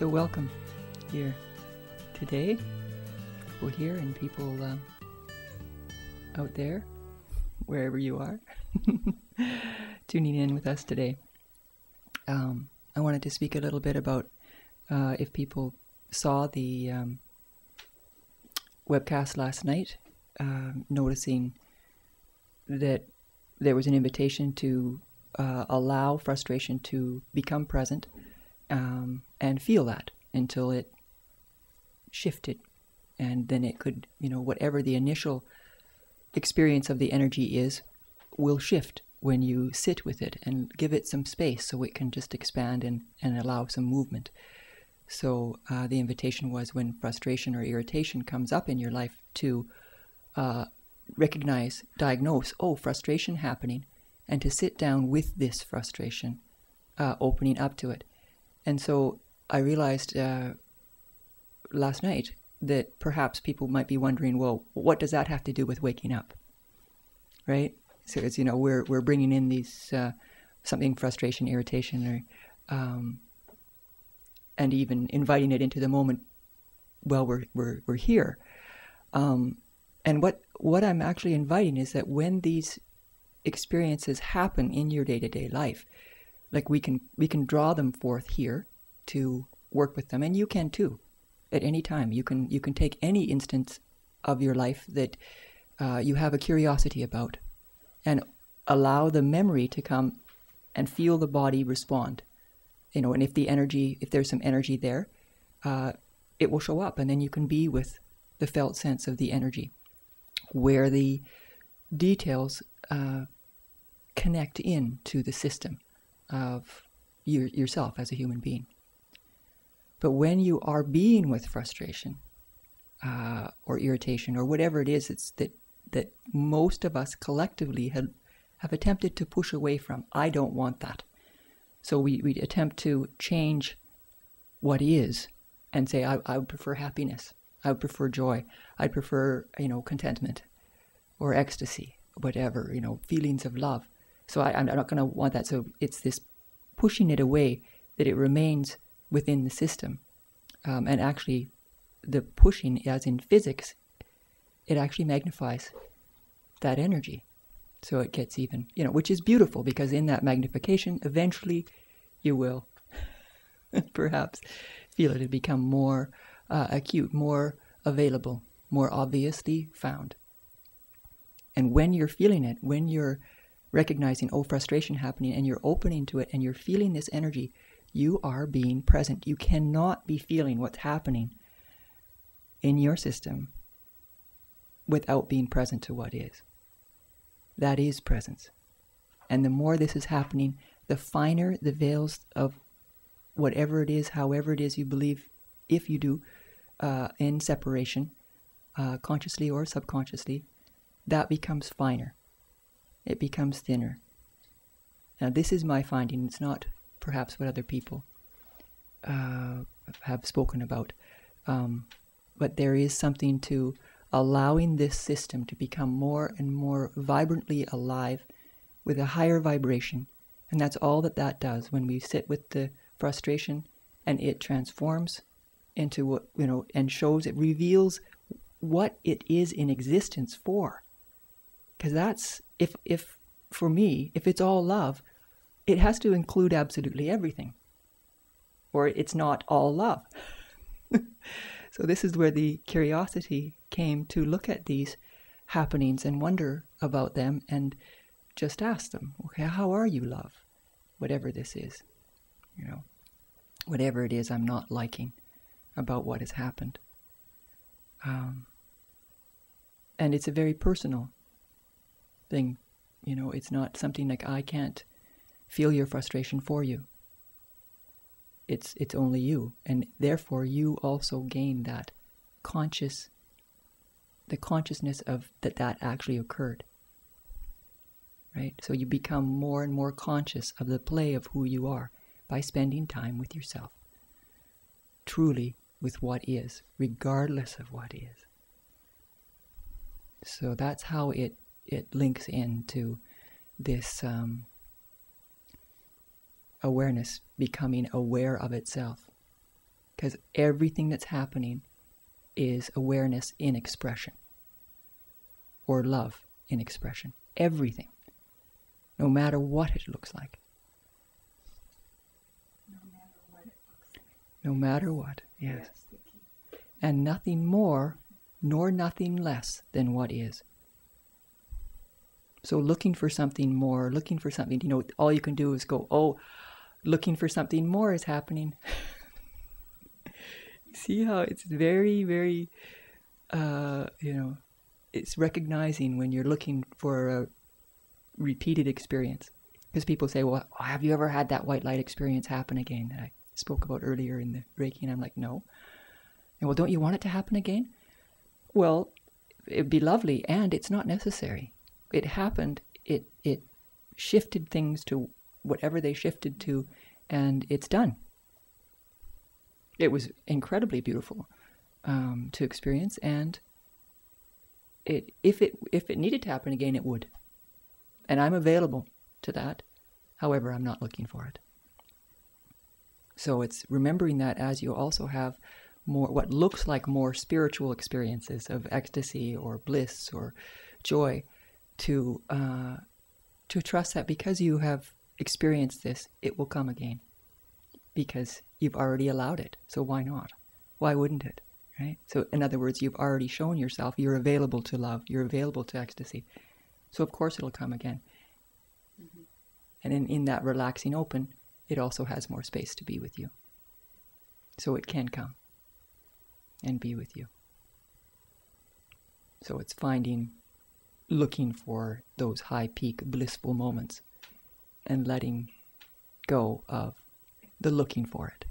welcome here today. People here and people out there, wherever you are, tuning in with us today. I wanted to speak a little bit about if people saw the webcast last night, noticing that there was an invitation to allow frustration to become present and feel that until it shifted. And then it could, whatever the initial experience of the energy is, will shift when you sit with it and give it some space so it can just expand and allow some movement. So the invitation was, when frustration or irritation comes up in your life, to recognize, diagnose, frustration happening, and to sit down with this frustration, opening up to it. And so I realized last night that perhaps people might be wondering, well, what does that have to do with waking up? Right? So it's, we're bringing in these something, frustration, irritation, or and even inviting it into the moment while we're here. And what I'm actually inviting is that when these experiences happen in your day-to-day life, like we can draw them forth here to work with them, and you can too. At any time, you can take any instance of your life that you have a curiosity about, and allow the memory to come and feel the body respond. And if there's some energy there, it will show up, and then you can be with the felt sense of the energy, where the details connect in to the system of yourself as a human being. But when you are being with frustration or irritation or whatever it is, it's that most of us collectively have attempted to push away from. I don't want that. So we attempt to change what is and say, I would prefer happiness. I would prefer joy. I'd prefer, contentment or ecstasy, whatever, feelings of love. So I'm not going to want that. So it's this pushing it away that it remains within the system. And actually, the pushing, as in physics, it actually magnifies that energy. So it gets even, which is beautiful, because in that magnification, eventually you will perhaps feel it become more acute, more available, more obviously found. And when you're feeling it, when you're recognizing, frustration happening, and you're opening to it, and you're feeling this energy, you are being present. You cannot be feeling what's happening in your system without being present to what is. That is presence. And the more this is happening, the finer the veils of whatever it is, however it is you believe, if you do, in separation, consciously or subconsciously, that becomes finer. It becomes thinner. Now, this is my finding. It's not perhaps what other people have spoken about. But there is something to allowing this system to become more and more vibrantly alive with a higher vibration. And that's all that does when we sit with the frustration, and it transforms into what, and shows, it reveals what it is in existence for. Because that's, if for me, if it's all love, it has to include absolutely everything, or it's not all love. So this is where the curiosity came, to look at these happenings and wonder about them, and just ask them, okay, how are you, love? Whatever this is, whatever it is I'm not liking about what has happened. And it's a very personal thing. It's not something like, I can't feel your frustration for you. It's only you, and therefore you also gain that the consciousness of that actually occurred. Right? So you become more and more conscious of the play of who you are by spending time with yourself, truly with what is, regardless of what is. So that's how it links into this awareness becoming aware of itself. because everything that's happening is awareness in expression, or love in expression. Everything, no matter what it looks like. No matter what, yes. And nothing more nor nothing less than what is. So looking for something more, looking for something, all you can do is go, oh, looking for something more is happening. See how it's very, very, it's recognizing when you're looking for a repeated experience. Because people say, well, have you ever had that white light experience happen again that I spoke about earlier in the Reiki? And I'm like, no. And well, don't you want it to happen again? Well, it'd be lovely, and it's not necessary. It happened, it shifted things to whatever they shifted to, and it's done. It was incredibly beautiful to experience, and if it needed to happen again, it would. And I'm available to that. However, I'm not looking for it. So it's remembering that as you also have more, what looks like more spiritual experiences of ecstasy or bliss or joy, to trust that because you have experienced this, it will come again. Because you've already allowed it. So why not? Why wouldn't it? Right? So in other words, you've already shown yourself you're available to love. You're available to ecstasy. So of course it'll come again. Mm-hmm. And in that relaxing open, it also has more space to be with you. So it can come and be with you. So it's looking for those high peak blissful moments and letting go of the looking for it.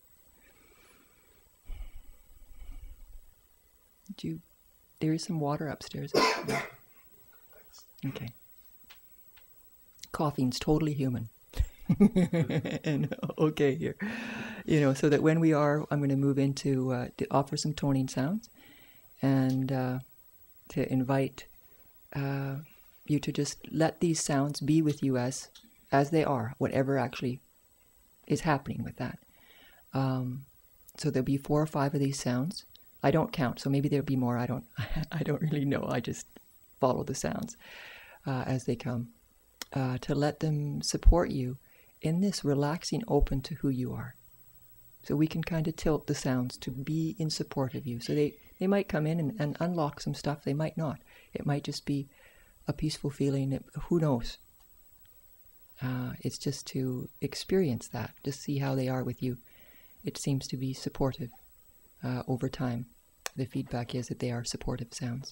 There is some water upstairs. Okay. Coughing's totally human. And okay here. So that when I'm going to move into, to offer some toning sounds and to invite you to just let these sounds be with you as they are, whatever actually is happening with that. So there'll be 4 or 5 of these sounds. I don't count, so maybe there'll be more. I don't really know. I just follow the sounds as they come, to let them support you in this relaxing open to who you are. So we can kind of tilt the sounds to be in support of you. So they might come in and unlock some stuff. They might not. It might just be a peaceful feeling. Who knows? It's just to experience that, just see how they are with you. It seems to be supportive over time. The feedback is that they are supportive sounds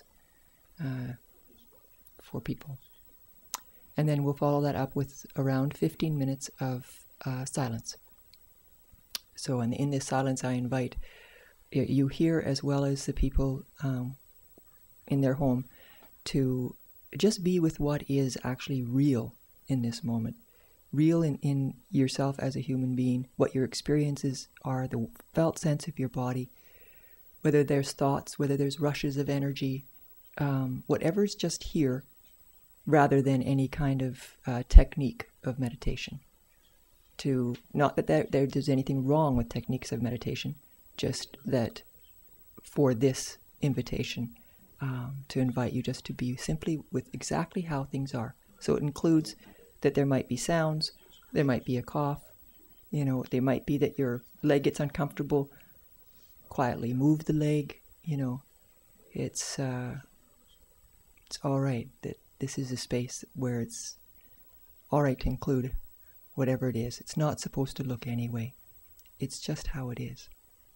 for people. And then we'll follow that up with around 15 minutes of silence. So in this silence, I invite you here as well as the people in their home to just be with what is actually real in this moment. Real in yourself as a human being, what your experiences are, the felt sense of your body, whether there's thoughts, whether there's rushes of energy, whatever's just here, rather than any kind of technique of meditation. Not that there's anything wrong with techniques of meditation, just that for this invitation, to invite you just to be simply with exactly how things are. So it includes that there might be sounds, there might be a cough, there might be that your leg gets uncomfortable. Quietly move the leg, it's all right that this is a space where it's all right to include whatever it is. It's not supposed to look anyway. It's just how it is.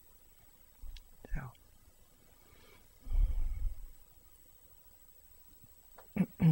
So.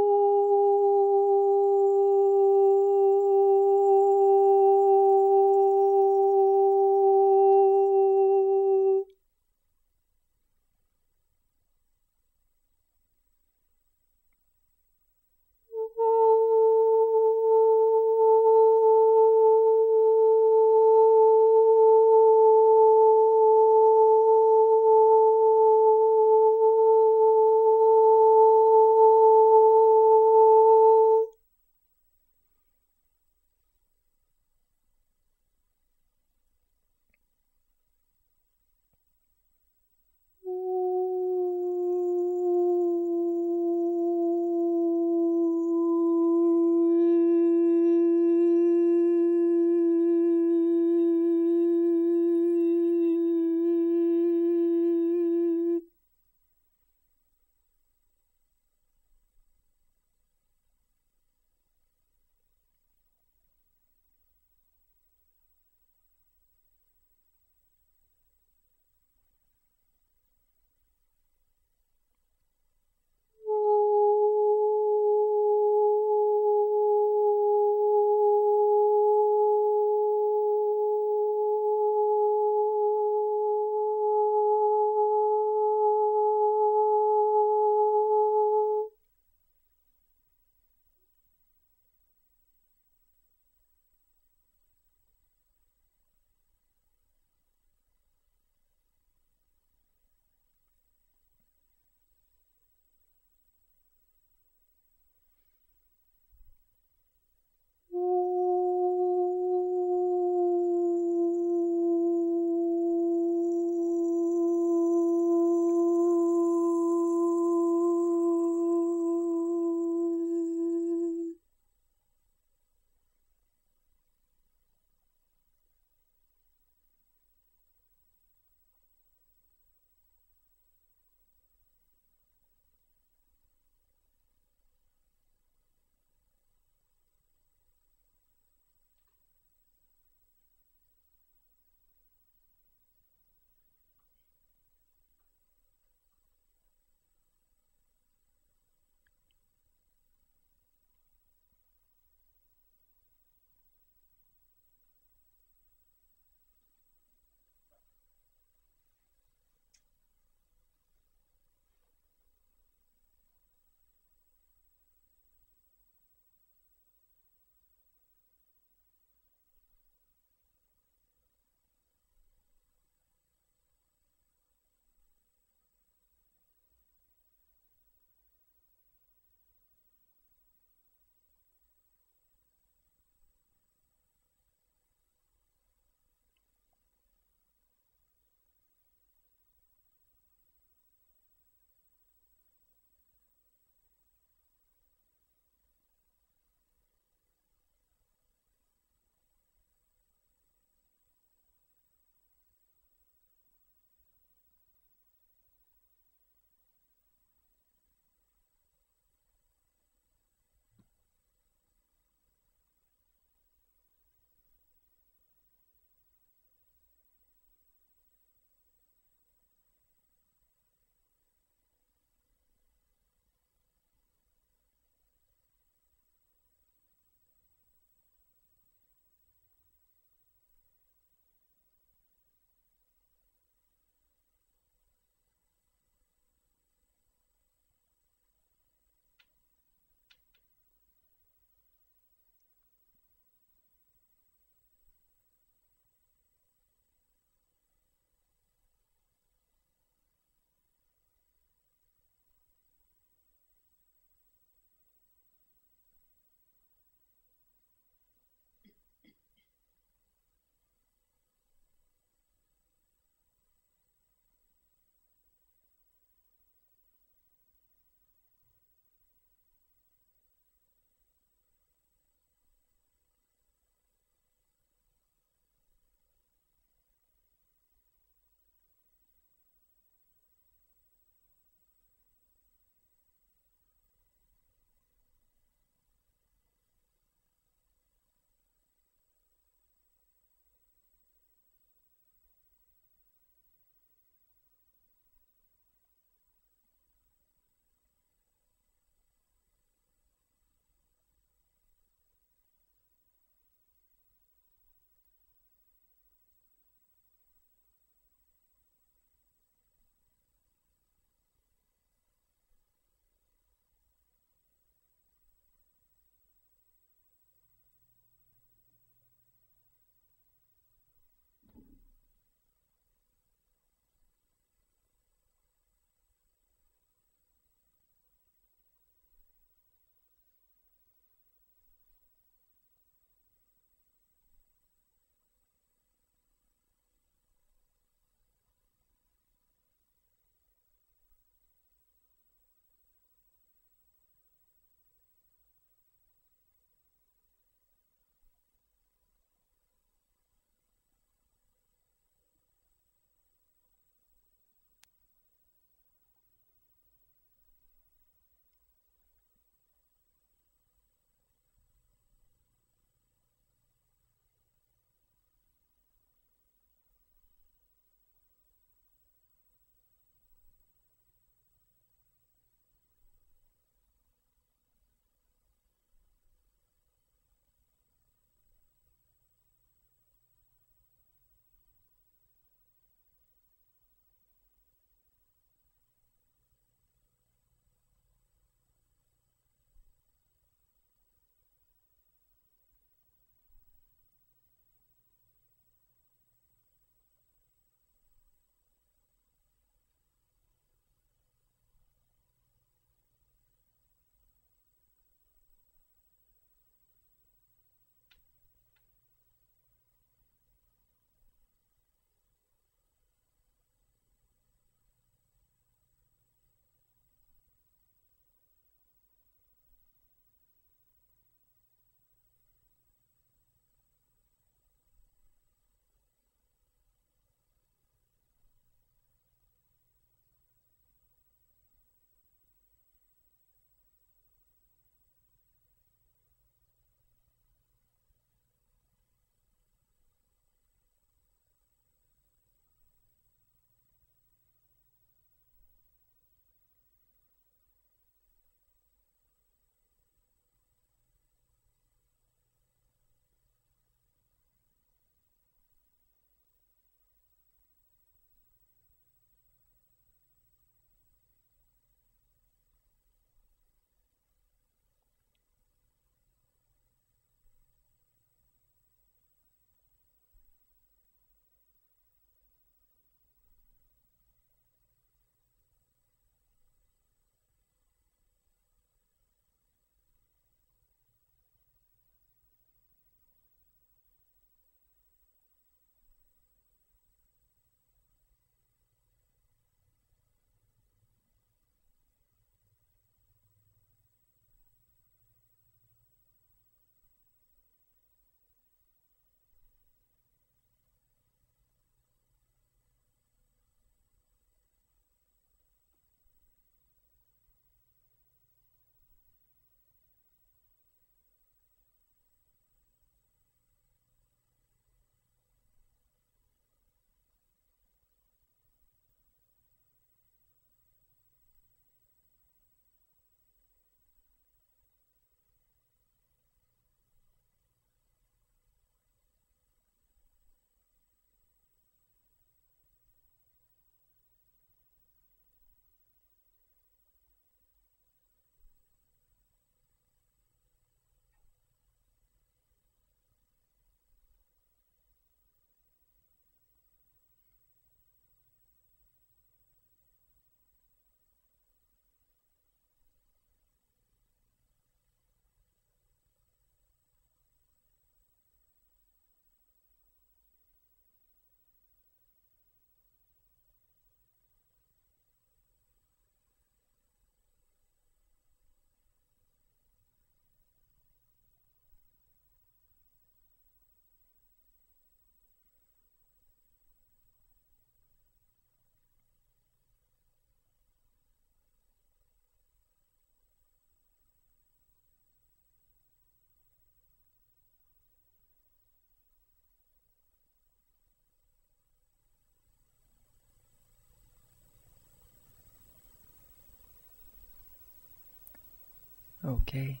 Okay.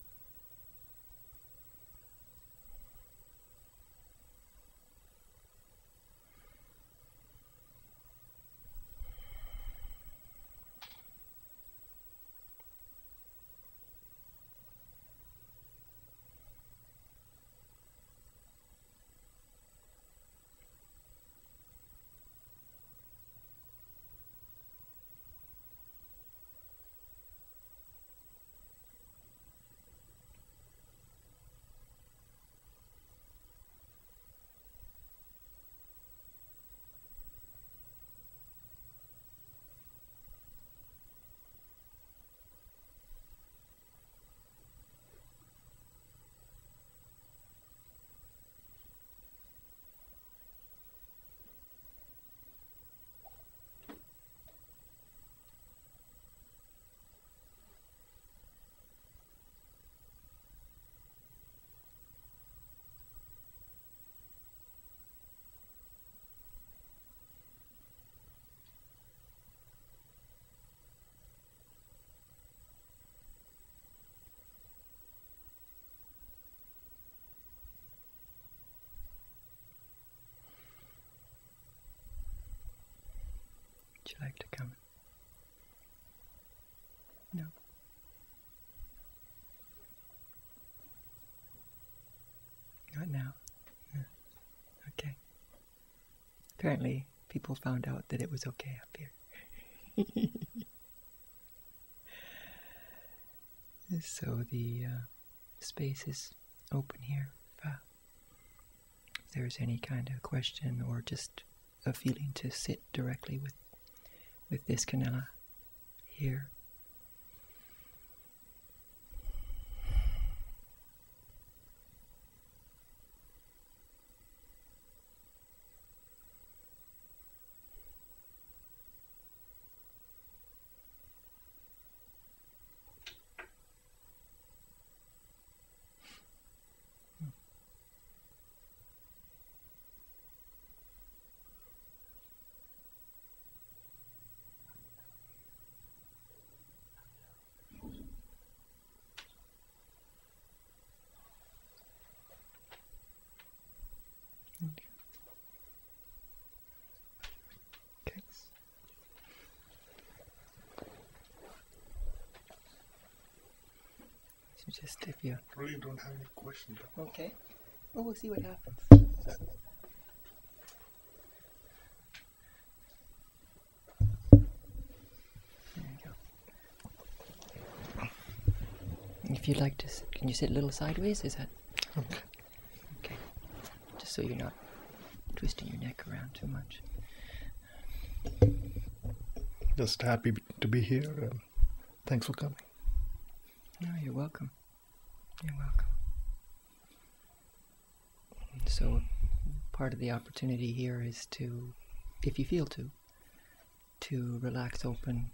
Would you like to come? No. Not now. Okay. Apparently, people found out that it was okay up here. So the space is open here. If there's any kind of question or just a feeling to sit directly with this canella here. Okay. So just if you really don't have any questions. okay. Well, we'll see what happens. There you go. If you'd like to, can you sit a little sideways? Is that Okay. okay? Just so you're not twisting your neck around too much. Just happy to be here. And thanks for coming. No, you're welcome. You're welcome. So, part of the opportunity here is to, if you feel to relax open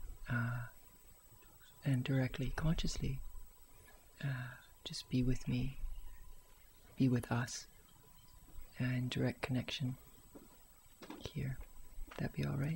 and directly, consciously, just be with me, be with us, and direct connection here. Would that be all right?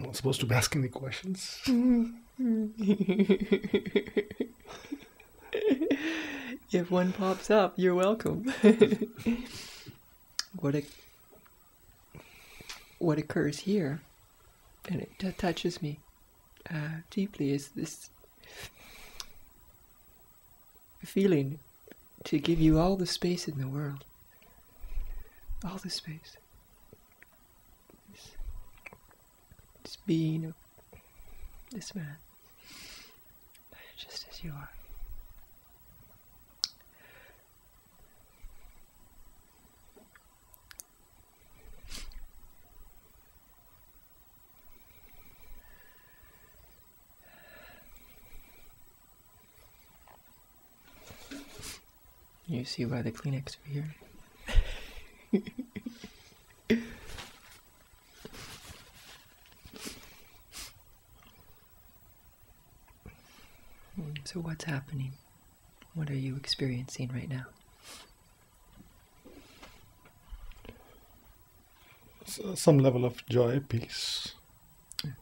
not supposed to be asking the questions. If one pops up, you're welcome. What occurs here, and it touches me deeply, is this feeling to give you all the space in the world. All the space. This being of this man, just as you are. You see why the Kleenex are here? So what's happening? What are you experiencing right now? Some level of joy, peace. Yes.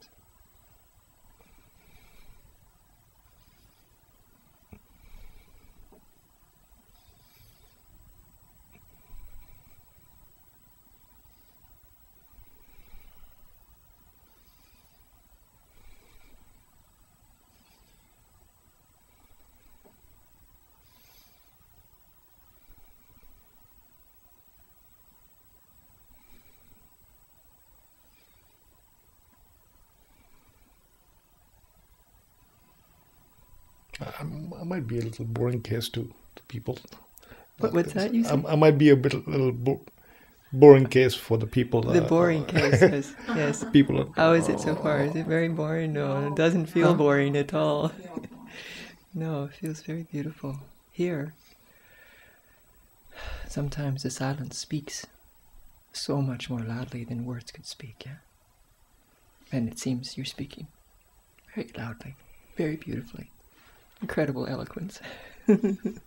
I might be a little boring case to people. What's that you say? I might be a little boring case for the people. The boring case, yes. Yes. People. How is it so far? Is it very boring? No, it doesn't feel boring at all. No, it feels very beautiful. Here, sometimes the silence speaks so much more loudly than words could speak, yeah? And it seems you're speaking very loudly, very beautifully. Incredible eloquence. In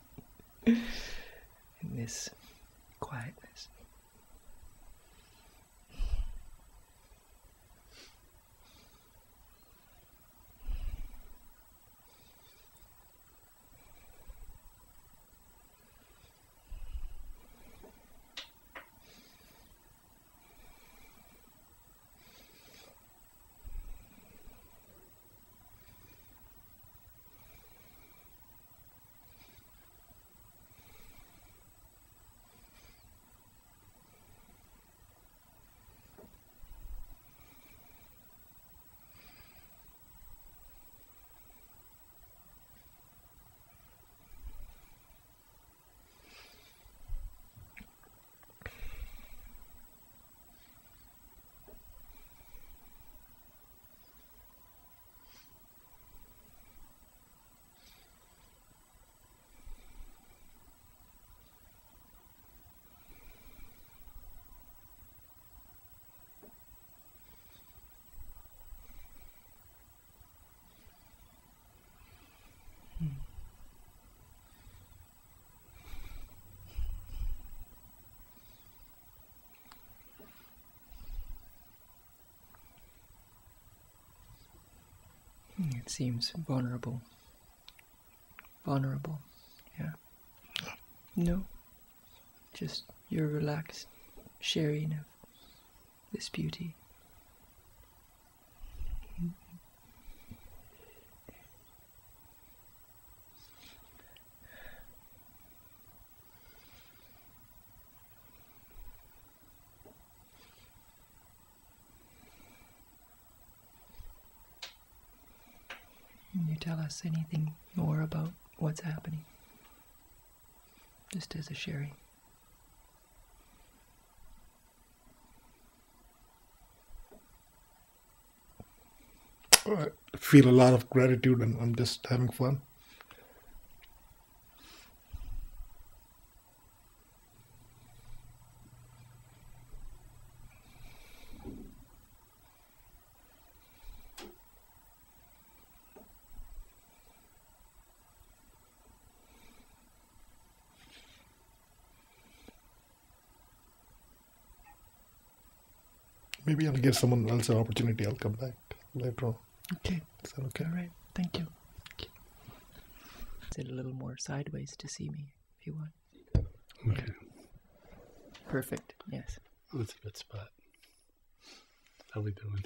this quietness. It seems vulnerable. Vulnerable, yeah. No, just your relaxed sharing of this beauty. Can you tell us anything more about what's happening? Just as a sharing. I feel a lot of gratitude and I'm just having fun. Maybe I'll give someone else an opportunity. I'll come back. later on. Okay. Is that okay? All right. Thank you. Sit a little more sideways to see me if you want. Okay. Perfect. Yes. That's a good spot. How we doing?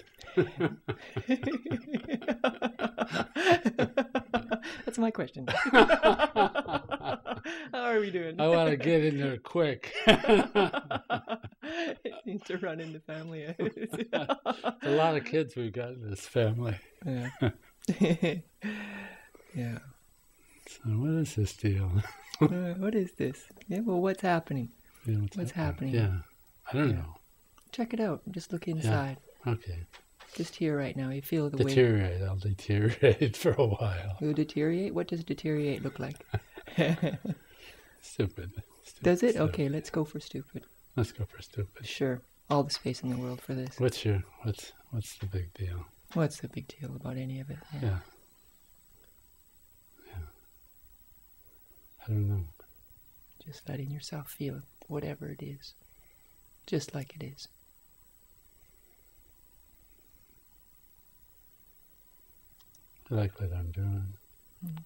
That's my question. How are we doing? I want to get in there quick. It seems to run in the family. A lot of kids we've got in this family. Yeah. Yeah. So what is this deal? What is this? Yeah. Well, what's happening? Yeah, What's happening? Yeah. I don't know. Check it out. Just look inside. Okay. Just here right now. You feel the weight. Deteriorate. I'll deteriorate for a while. You'll deteriorate? What does deteriorate look like? Stupid. Does it? Stupid. Okay, let's go for stupid. Let's go for stupid. Sure. All the space in the world for this. What's the big deal? What's the big deal about any of it? Yeah. I don't know. Just letting yourself feel whatever it is. Just like it is. I like what I'm doing. Mm.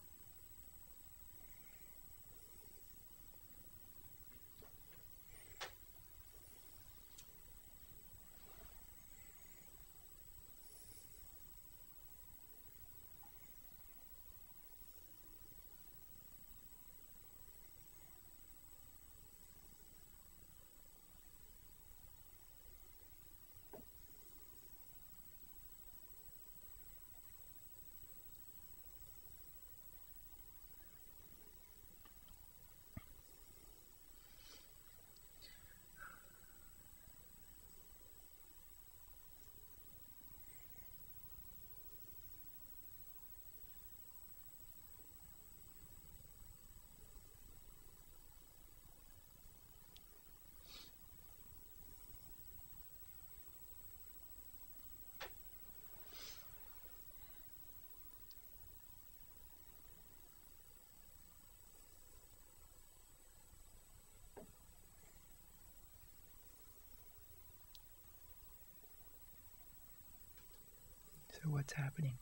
So what's happening?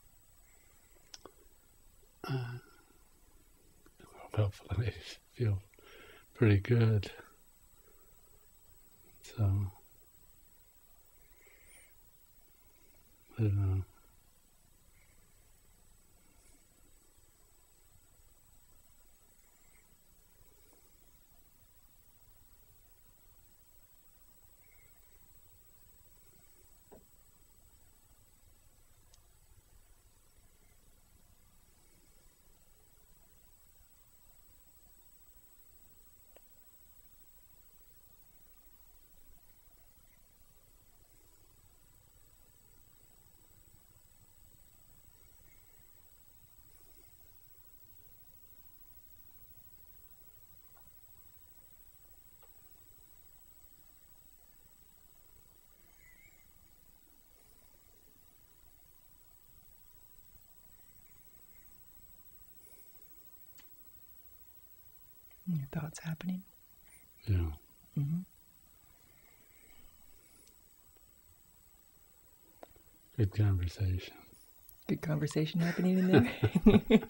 Hopefully I feel pretty good. So, I don't know. Your thoughts happening? Yeah. Mm-hmm. Good conversation. Good conversation happening in there?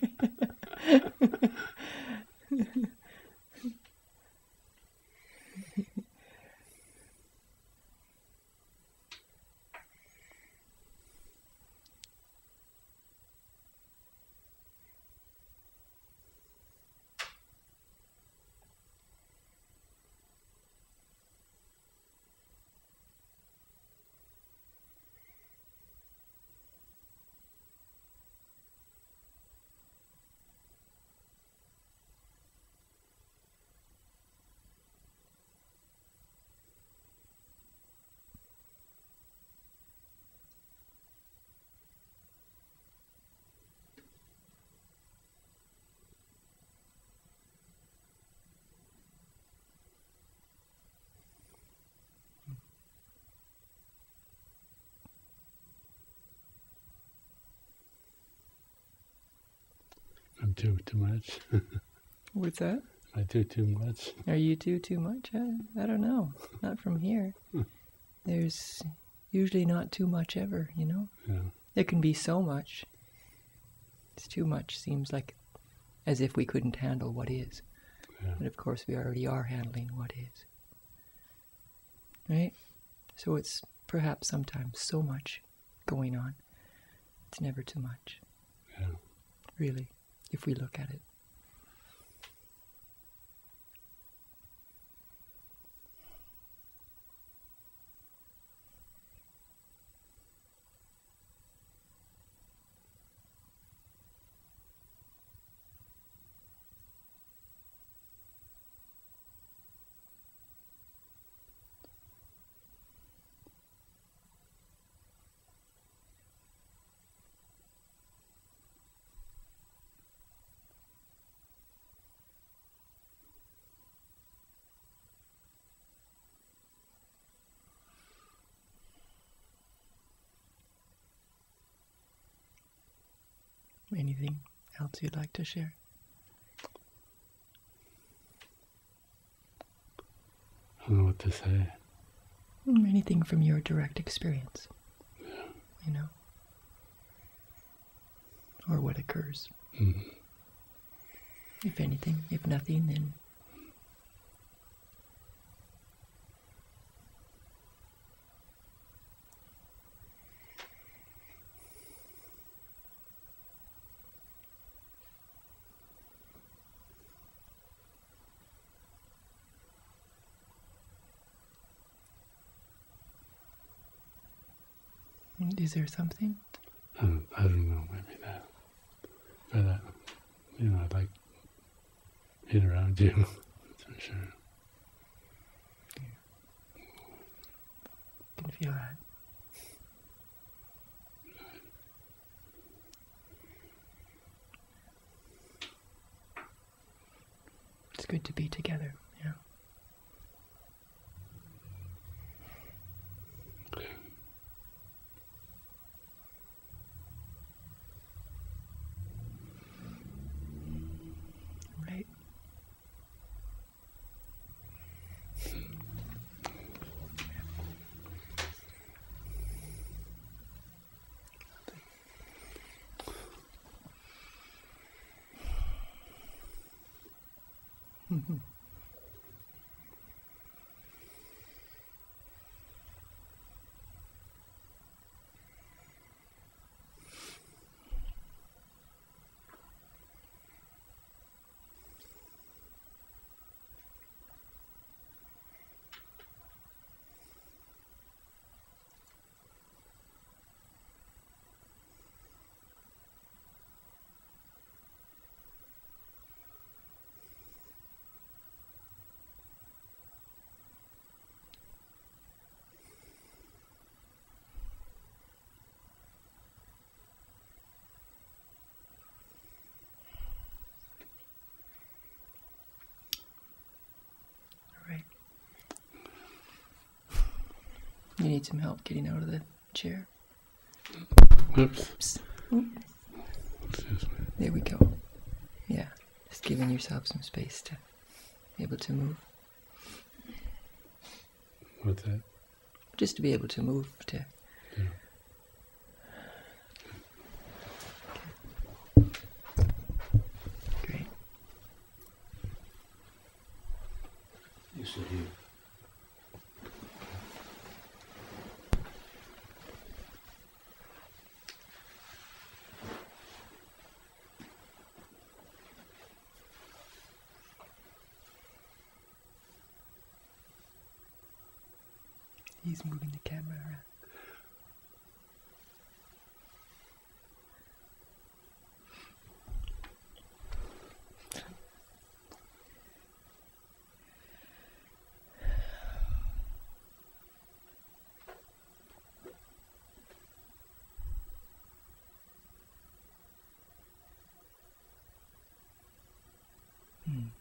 I'm too much. What's that? I do too much. Are you too much? I don't know. Not from here. There's usually not too much ever, you know? Yeah. There can be so much. It's too much. Seems like as if we couldn't handle what is. Yeah. But of course we already are handling what is. Right? So it's perhaps sometimes so much going on. It's never too much. Yeah. Really, if we look at it. Anything else you'd like to share? I don't know what to say. Anything from your direct experience, you know, or what occurs. Mm. If anything, if nothing, then is there something? I don't know, maybe that. But, I'd like being around you, that's for sure. I can feel that. It's good to be together, yeah. Right. Mm-hmm. Right. You need some help getting out of the chair? Oops. Oop. Excuse me. There we go. Yeah, just giving yourself some space to be able to move. What's that? Just to be able to move, to... Yeah. Great. You sit here. He's moving the camera around. Hmm.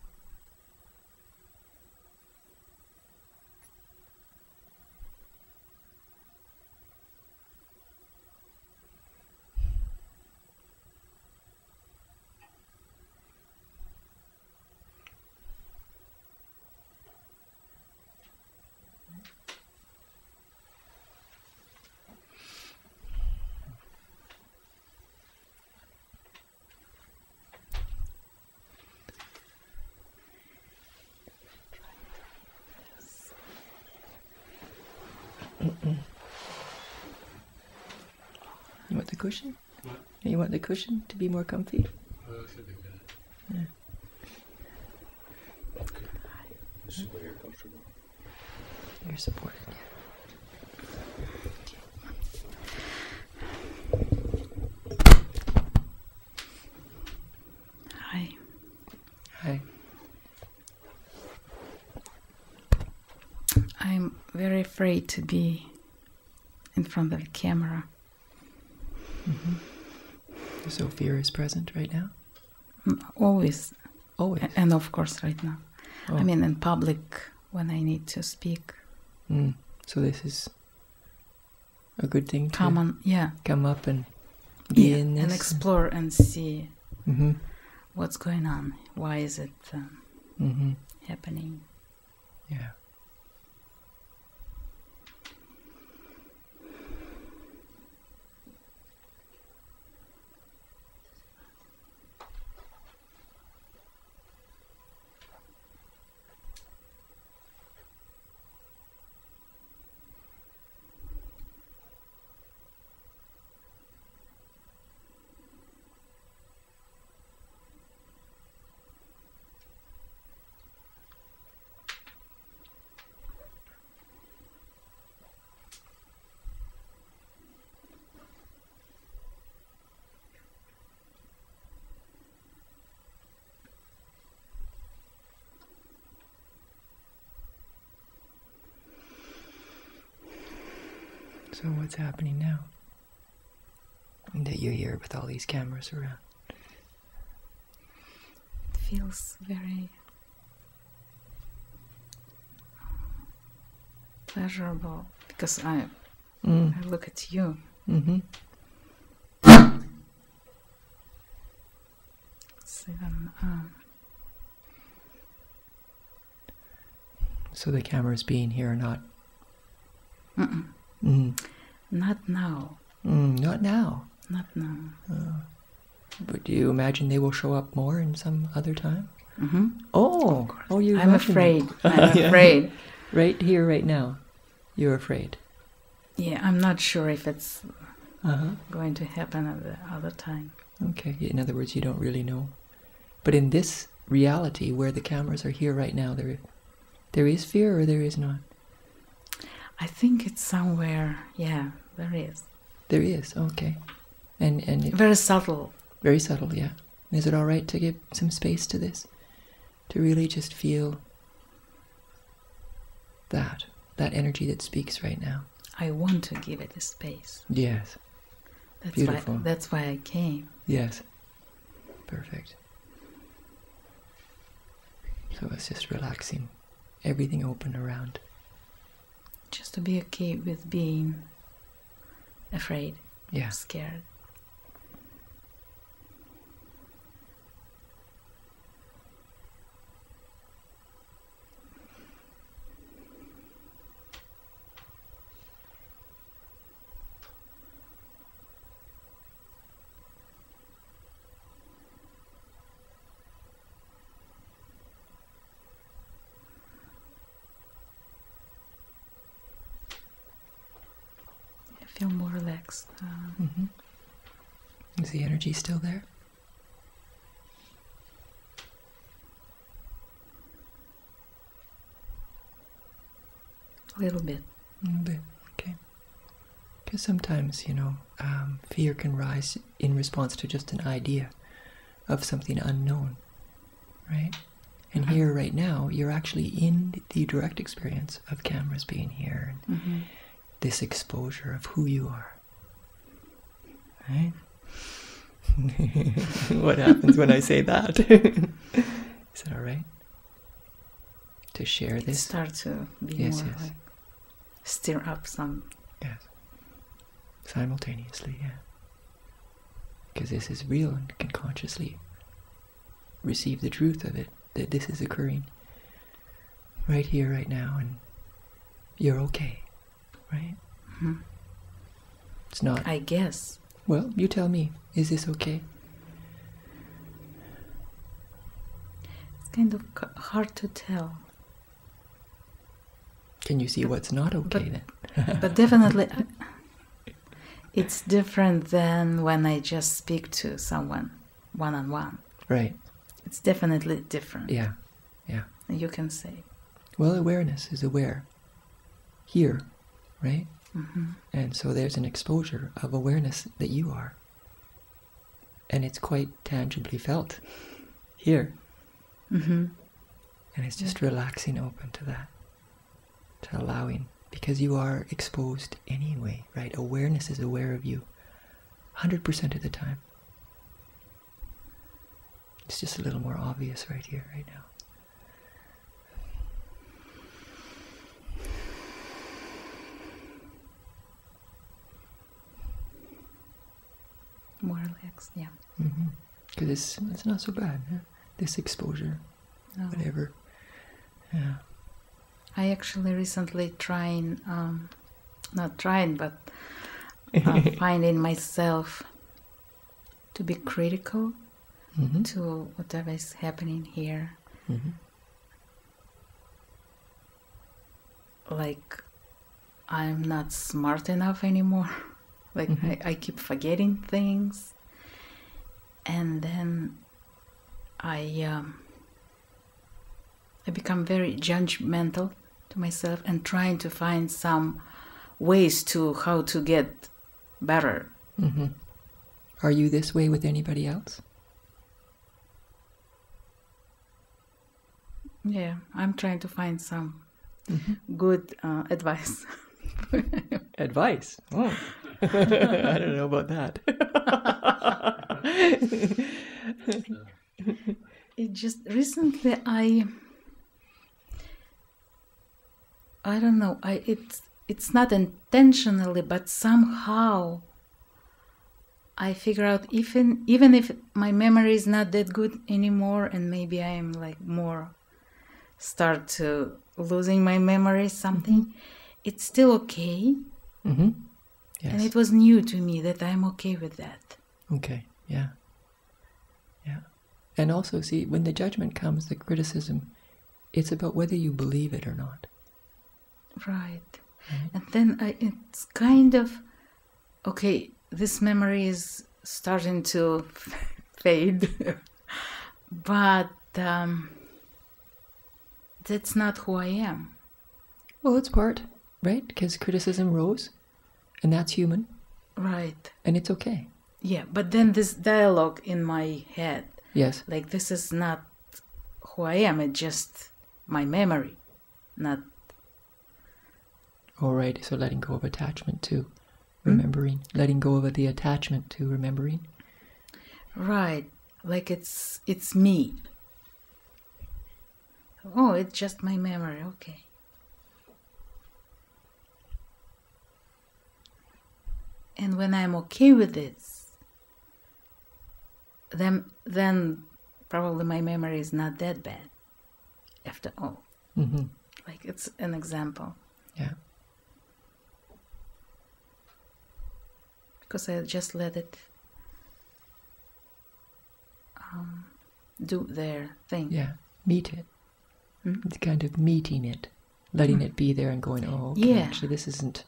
You want the cushion? What? You want the cushion to be more comfy? Oh, it should be good. Yeah. This is where you're comfortable. You're supported. Hi. Hi. I'm very afraid to be in front of the camera. So fear is present right now? Always. Always. And of course right now. Oh. I mean in public when I need to speak. So this is a good thing to Come up and be in this. and explore and see Mm-hmm. what's going on. Why is it Mm-hmm. happening? Yeah. So what's happening now? That you're here with all these cameras around. It feels very pleasurable because I look at you. Mm-hmm. It's even, So the cameras being here are not. mm-mm. Not now. Not now. Not now. But do you imagine they will show up more in some other time? Mm-hmm. Oh, you. I'm afraid. I'm Yeah. afraid. Right here, right now, you're afraid. Yeah, I'm not sure if it's Uh-huh. going to happen at the other time. Okay. In other words, you don't really know. But in this reality, where the cameras are here right now, there is fear or there is not. I think it's somewhere. Yeah, there is. There is. Okay. And Very subtle. very subtle. Yeah. Is it all right to give some space to this, to really just feel that energy that speaks right now? I want to give it a space. Yes. That's Beautiful. That's why I came. Yes. Perfect. So it's just relaxing, everything open around. Just to be okay with being afraid, Yeah. scared. I feel more relaxed. Is the energy still there? A little bit. A little bit. Okay. Because sometimes, fear can rise in response to just an idea of something unknown, right? And here, right now, you're actually in the direct experience of cameras being here and this exposure of who you are, right? What happens when I say that? Is that all right? To share this? Start to be Yes, more yes. like stir up some. Yes. Simultaneously, yeah. Because this is real and can consciously receive the truth of it, that this is occurring right here, right now, and you're okay, right? It's not. I guess. Well, you tell me, is this okay? It's kind of hard to tell. Can you see what's not okay then? But definitely, it's different than when I just speak to someone one-on-one. Right. It's definitely different. Yeah. Yeah. You can say. Well, awareness is aware. Here, right? Mm-hmm. And so there's an exposure of awareness that you are. And it's quite tangibly felt here. Mm-hmm. And it's just relaxing open to that, to allowing, because you are exposed anyway, right? Awareness is aware of you 100% of the time. It's just a little more obvious right here, right now. More relaxed, yeah. Because it's not so bad, huh? This exposure, No. whatever. Yeah. I actually recently but finding myself to be critical to whatever is happening here. Like, I'm not smart enough anymore. Like, I keep forgetting things. And then I become very judgmental to myself and trying to find some ways to how to get better. Are you this way with anybody else? Yeah, I'm trying to find some good advice. Advice? Oh. I don't know about that. It just recently I don't know. It's not intentionally, but somehow I figure out even if my memory is not that good anymore, and maybe I am like more start to losing my memory, something, it's still okay. Yes. And it was new to me that I'm okay with that. Okay, yeah. Yeah. And also, see, when the judgment comes, the criticism, it's about whether you believe it or not. Right. And then it's kind of, okay, this memory is starting to fade, but that's not who I am. Well, it's part, right? Because criticism rose, and that's human, Right. and it's okay. Yeah, but then this dialogue in my head, Yes. like, this is not who I am, it's just my memory, not... All right, so letting go of attachment to remembering. Letting go of the attachment to remembering. Right, like it's me. Oh, it's just my memory, okay. And when I'm okay with this, then probably my memory is not that bad after all. Like, it's an example. Yeah. Because I just let it do their thing. Yeah. Meet it. It's kind of meeting it. Letting it be there and going, oh, okay, Yeah. actually this isn't...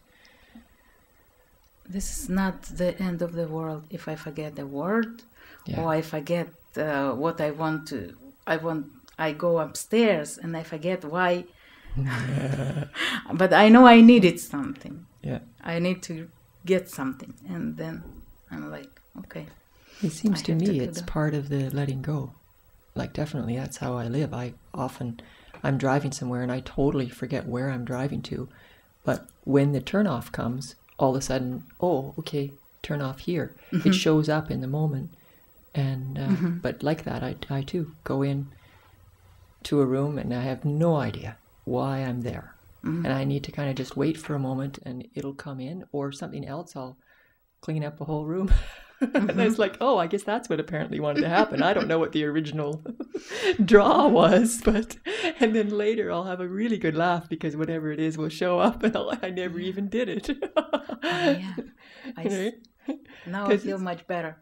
This is not the end of the world if I forget the word, Yeah. or I forget what I want to. I go upstairs and I forget why. But I know I needed something. Yeah. I need to get something, and then I'm like, okay. It seems I to have to me do it's that. part of the letting go. Like, definitely that's how I live. I'm driving somewhere and I totally forget where I'm driving to. But when the turnoff comes, all of a sudden, oh, okay, turn off here. It shows up in the moment. And but like that, I too go in to a room and I have no idea why I'm there. And I need to kind of just wait for a moment and it'll come in, or something else, I'll clean up the whole room. And it's like, oh, I guess that's what apparently wanted to happen. I don't know what the original draw was, but... And then later I'll have a really good laugh because whatever it is will show up and I never even did it. Yeah. Right? Now I 'Cause feel much better.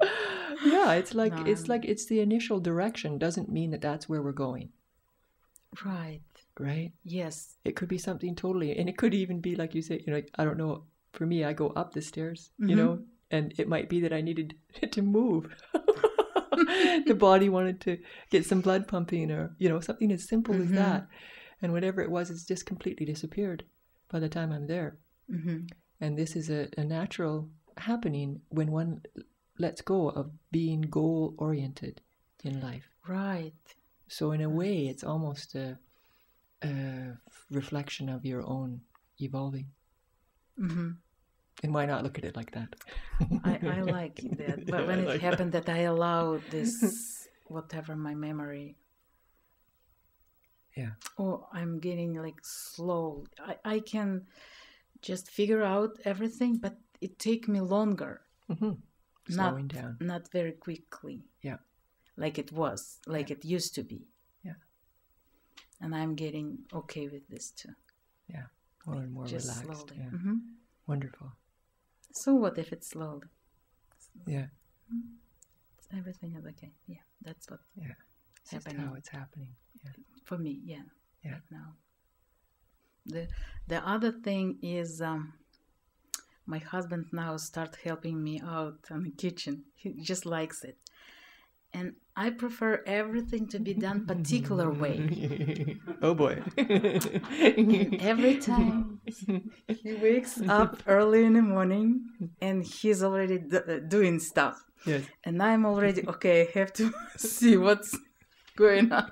Yeah, it's like it's the initial direction doesn't mean that that's where we're going. Right. right? Yes. It could be something totally, and it could even be like you say, I don't know. For me, I go up the stairs, and it might be that I needed to move. The body wanted to get some blood pumping, or something as simple as that, and whatever it was, it's just completely disappeared by the time I'm there. And this is a natural happening when one lets go of being goal oriented in life. Right. So in a way, it's almost a reflection of your own evolving. And why not look at it like that? I like that. But when it happened that I allowed this, whatever my memory. Yeah. Oh, I'm getting like slow. I can just figure out everything, but it take me longer. Slowing down. Not very quickly. Yeah. Like it was, like it used to be. Yeah. And I'm getting okay with this too. Yeah. More and more Just relaxed. slowly. Yeah. Wonderful. So what if it's slowly? Yeah. Everything is okay. Yeah, that's what Yeah. It's just happening how it's happening. Yeah. for me. Yeah. Yeah. Right now. The other thing is my husband now start helping me out in the kitchen. He just likes it. And I prefer everything to be done particular way. Oh boy. Every time he wakes up early in the morning and he's already doing stuff. Yes. And I'm already, okay, I have to see what's going on.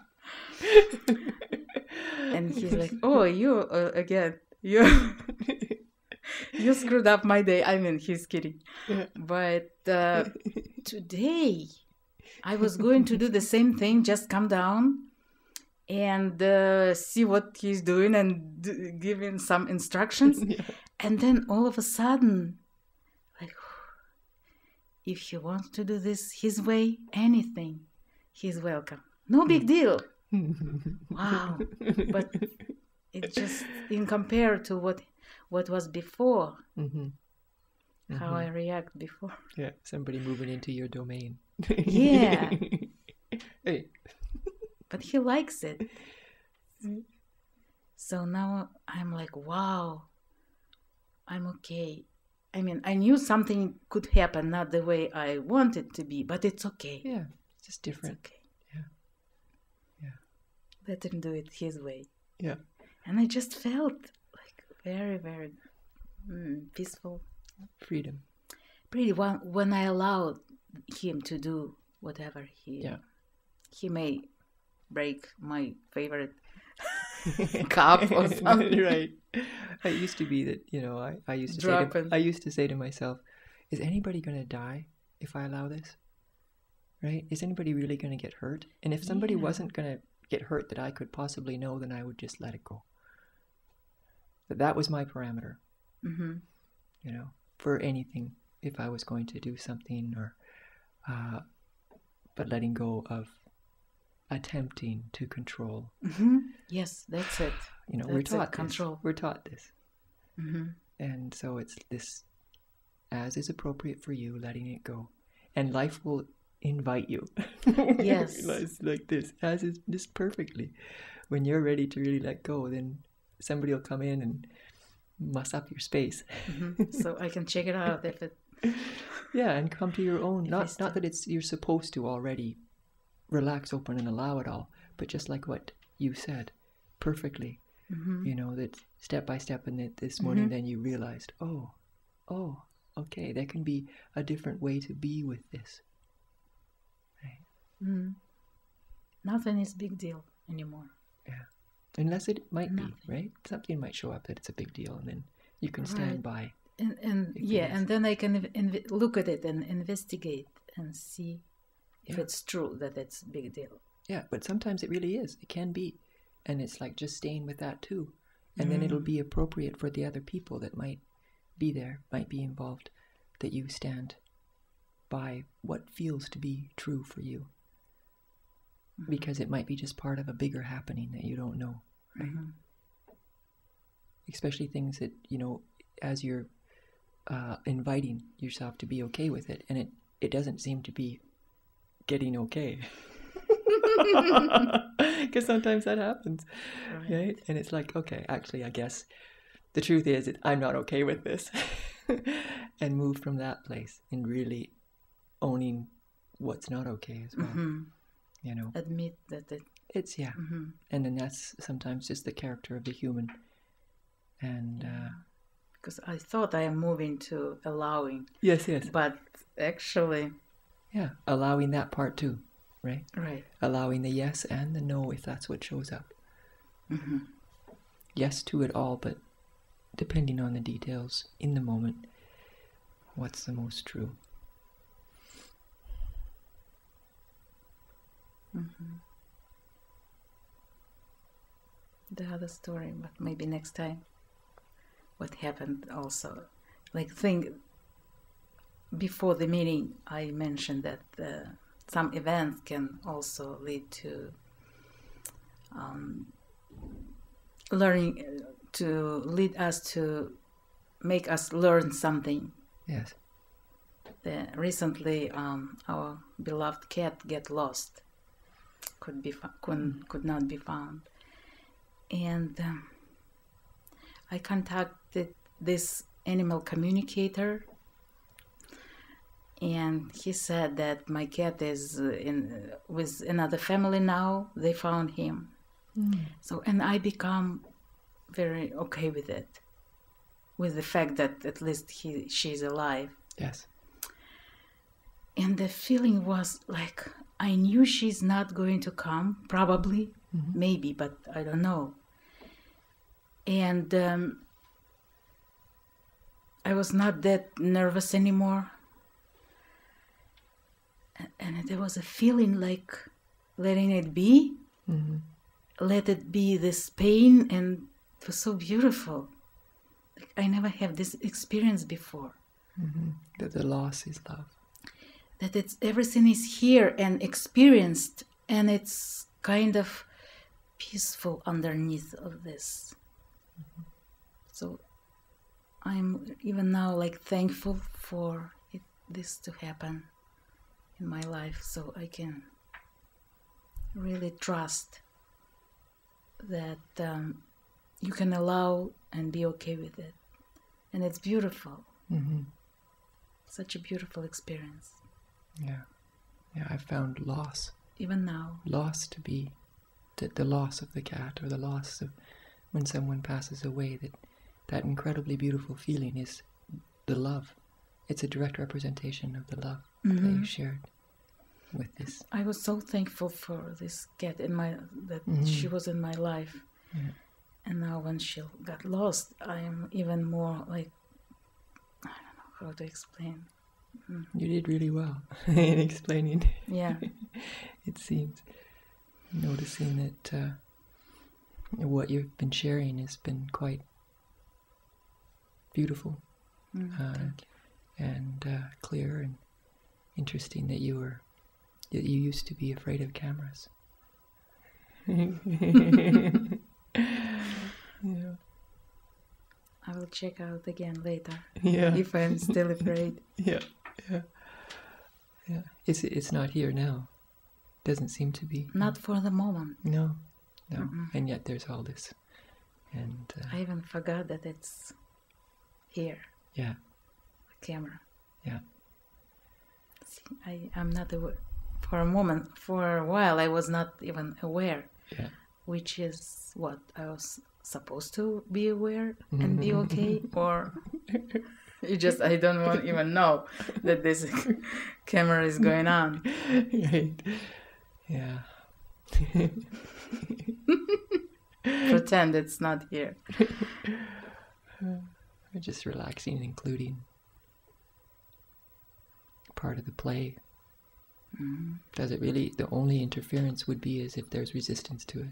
And he's like, oh, you again, you screwed up my day. I mean, he's kidding. Yeah. But today, I was going to do the same thing, just come down and see what he's doing and give him some instructions. Yeah. And then all of a sudden, like, if he wants to do this his way, anything, he's welcome. No big deal. Wow. But it just, in compared to what was before, how I react before. Yeah. Somebody moving into your domain. Yeah. Hey. But he likes it. So now I'm like, wow, I'm okay. I mean, I knew something could happen, not the way I want it to be, but it's okay. Yeah. It's just different. It's okay. Yeah. Yeah. Let him do it his way. Yeah. And I just felt like very, very peaceful. Freedom. Pretty when I allowed him to do whatever he may break my favorite cup or something. Right. It used to be that, I used to say to myself, is anybody going to die if I allow this? Right? Is anybody really going to get hurt? And if somebody wasn't going to get hurt that I could possibly know, then I would just let it go. But that was my parameter. For anything, if I was going to do something, or but letting go of attempting to control. Yes, that's it. We're taught control. This. We're taught this. And so it's this, as is appropriate for you, letting it go. And life will invite you. Yes. Realize like this, as is this perfectly. When you're ready to really let go, then somebody will come in and muss up your space. So I can check it out if it... Yeah, and come to your own. Not that you're supposed to already relax, open, and allow it all, but just like what you said, perfectly. That step by step, and that this morning then you realized, oh, okay, there can be a different way to be with this. Right? Nothing is big deal anymore. Yeah. Unless it might be, right? Something might show up that it's a big deal, and then you can stand by. And and then I can look at it and investigate and see if it's true that it's a big deal. Yeah, but sometimes it really is. It can be. And it's like just staying with that too. And then it'll be appropriate for the other people that might be there, might be involved, that you stand by what feels to be true for you. Because it might be just part of a bigger happening that you don't know, right? Especially things that, as you're inviting yourself to be okay with it, and it doesn't seem to be getting okay. Because sometimes that happens, Right. right? And it's like, okay, actually, I guess the truth is I'm not okay with this. And move from that place and really owning what's not okay as well. Mm-hmm. You know, Admit that it. it's, yeah. Mm-hmm. And then that's sometimes just the character of the human. And Because I thought I am moving to allowing, yes, but actually, yeah, allowing that part too, right? right. Allowing the yes and the no if that's what shows up. Mm-hmm. Yes to it all, but depending on the details in the moment, what's the most true? Mm-hmm. The other story, but maybe next time. What happened also, before the meeting, I mentioned that some events can also lead to learning, to lead us to make us learn something. Yes. Recently, our beloved cat get lost, could not be found, and I contacted this animal communicator, and he said that my cat is with another family now. They found him, so and I become very okay with it, with the fact that at least she's alive. Yes. And the feeling was like I knew she's not going to come, probably, maybe, but I don't know. And I was not that nervous anymore. And there was a feeling like letting it be, let it be this pain, and it was so beautiful. Like, I never had this experience before. That the loss is love. That everything is here and experienced, and it's kind of peaceful underneath of this. So I'm even now thankful for this to happen in my life, so I can really trust that you can allow and be okay with it, and it's beautiful. Such a beautiful experience. Yeah, I found loss Even now. to be the loss of the cat, or the loss of when someone passes away, that incredibly beautiful feeling is the love. It's a direct representation of the love that you shared with this. I was so thankful for this cat she was in my life. And now when she got lost, I am even more I don't know how to explain. You did really well in explaining. Yeah. It seems. Noticing that what you've been sharing has been quite beautiful and clear and interesting. That you used to be afraid of cameras. Yeah. I will check out again later. Yeah. If I'm still afraid. Yeah. It's not here now. Doesn't seem to be. Not for the moment. No. And yet there's all this. And I even forgot that it's here. yeah. The camera. Yeah. See, I'm not aware. For a while, I was not even aware. Yeah. Which is what I was supposed to be aware and be okay, or I don't want even know that this camera is going on. Right. Yeah. Pretend it's not here. We're just relaxing and including part of the play. Does it really? The only interference would be as if there's resistance to it.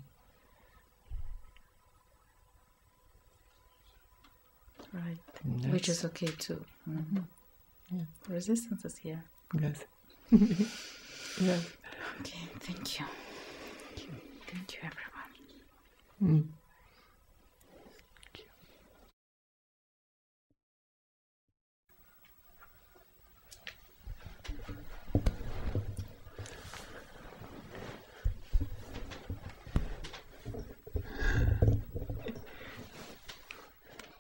Right. And Which that's- is okay too. Yeah. Resistance is here. Yes. Yes. Okay, thank you. Thank you, everyone. Mm.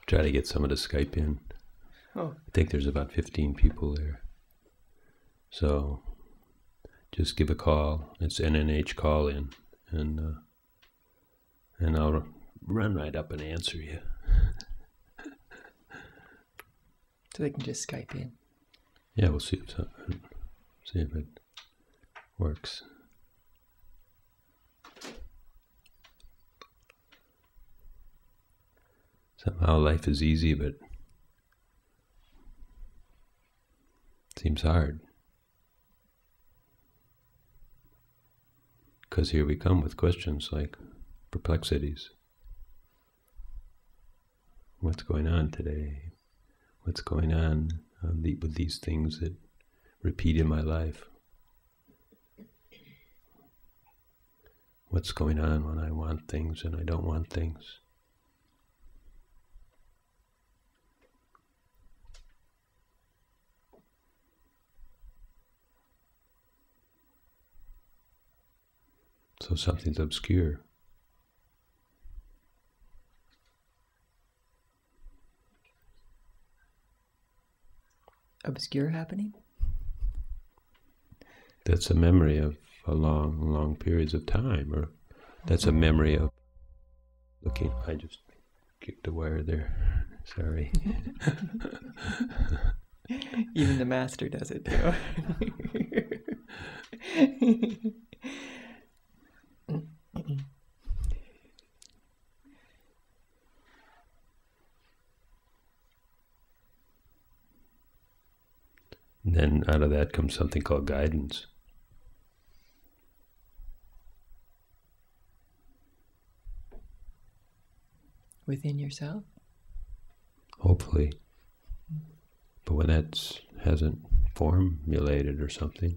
try to get someone to Skype in. Oh. I think there's about 15 people there. So just give a call. It's NNH call in, and I'll run right up and answer you. So they can just Skype in. Yeah, we'll see if it works. Somehow life is easy, but it seems hard. Because here we come with questions like perplexities. What's going on today? What's going on with these things that repeat in my life? What's going on when I want things and I don't want things? So something's obscure. Obscure happening? That's a memory of a long periods of time, or that's a memory of looking. I just kicked a wire there. Sorry. Even the master does it too. And then out of that comes something called guidance. Within yourself? Hopefully. But when that hasn't formulated or something,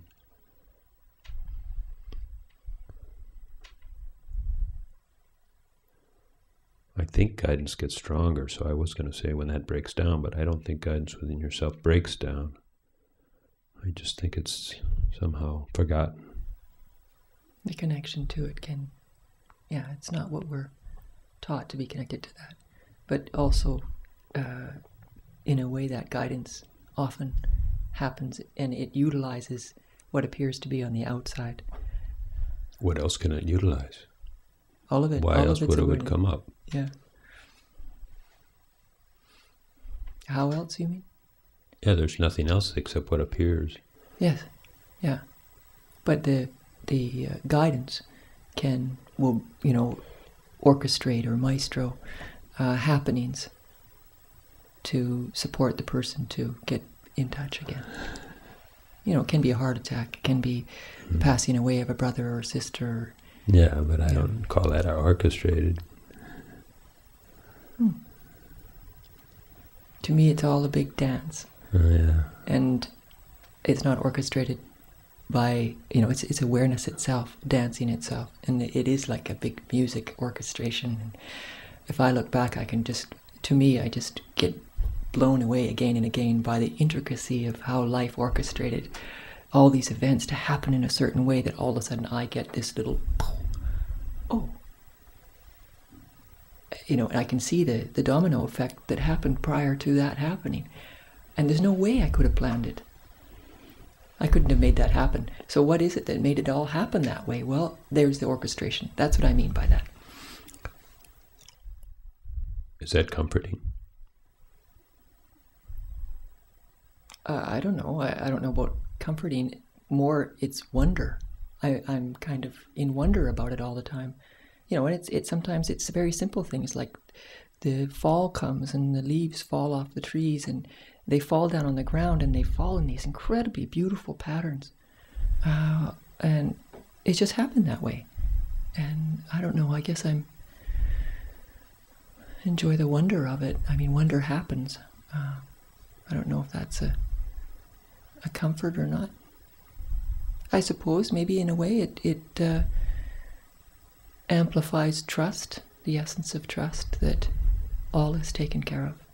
I think guidance gets stronger. So I was going to say when that breaks down, but I don't think guidance within yourself breaks down. I just think it's somehow forgotten. The connection to it can, it's not what we're taught to be connected to that. But also, in a way, that guidance often happens and it utilizes what appears to be on the outside. What else can it utilize? All of it. Why all else of it's would it awareness. come up? Yeah. How else, you mean? Yeah, there's nothing else except what appears. Yes. Yeah. But the guidance will orchestrate or maestro happenings to support the person to get in touch again. It can be a heart attack. It can be the passing away of a brother or sister. Yeah, but I don't call that orchestrated. To me, it's all a big dance. Yeah. And it's not orchestrated by, it's awareness itself, dancing itself. And it is like a big music orchestration. And if I look back, I just get blown away again and again by the intricacy of how life orchestrated all these events to happen in a certain way that all of a sudden I get this little, and I can see the domino effect that happened prior to that happening. And there's no way I could have planned it. I couldn't have made that happen. So what is it that made it all happen that way? Well, there's the orchestration. That's what I mean by that. Is that comforting? I don't know. I don't know about comforting. More, it's wonder. I'm kind of in wonder about it all the time. And it's sometimes it's very simple things like the fall comes and the leaves fall off the trees and they fall down on the ground and they fall in these incredibly beautiful patterns. And it just happened that way. And I don't know, I guess I enjoy the wonder of it. I mean, wonder happens. I don't know if that's a comfort or not. I suppose maybe in a way it amplifies trust, the essence of trust that all is taken care of.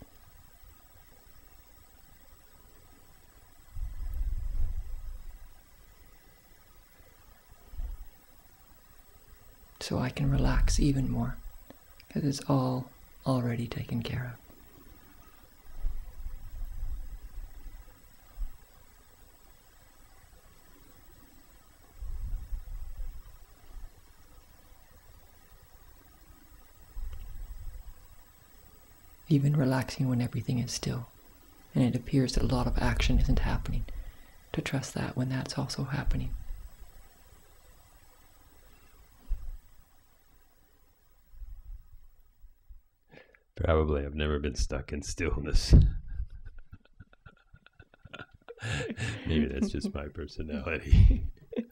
So I can relax even more because it's all already taken care of. even relaxing when everything is still. And it appears that a lot of action isn't happening. To trust that when that's also happening. Probably I've never been stuck in stillness. Maybe that's just my personality.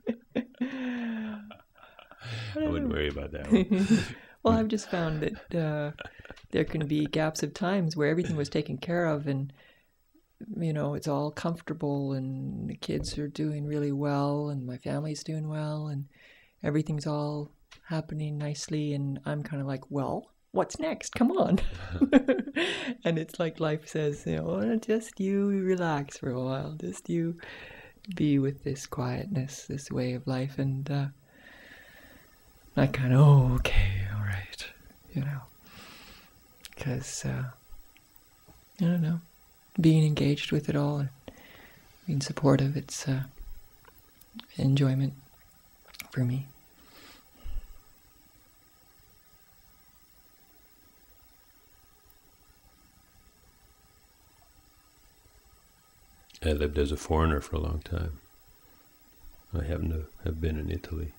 I wouldn't worry about that one. Well, I've just found that there can be gaps of times where everything was taken care of and, you know, it's all comfortable and the kids are doing really well and my family's doing well and everything's all happening nicely and I'm kind of like, well, what's next? Come on. And it's like life says, you know, just you relax for a while. Just you be with this quietness, this way of life. And I kind of, oh, okay, all right, you know. Because, I don't know, being engaged with it all and being supportive, it's enjoyment for me. I lived as a foreigner for a long time. I happen to have been in Italy.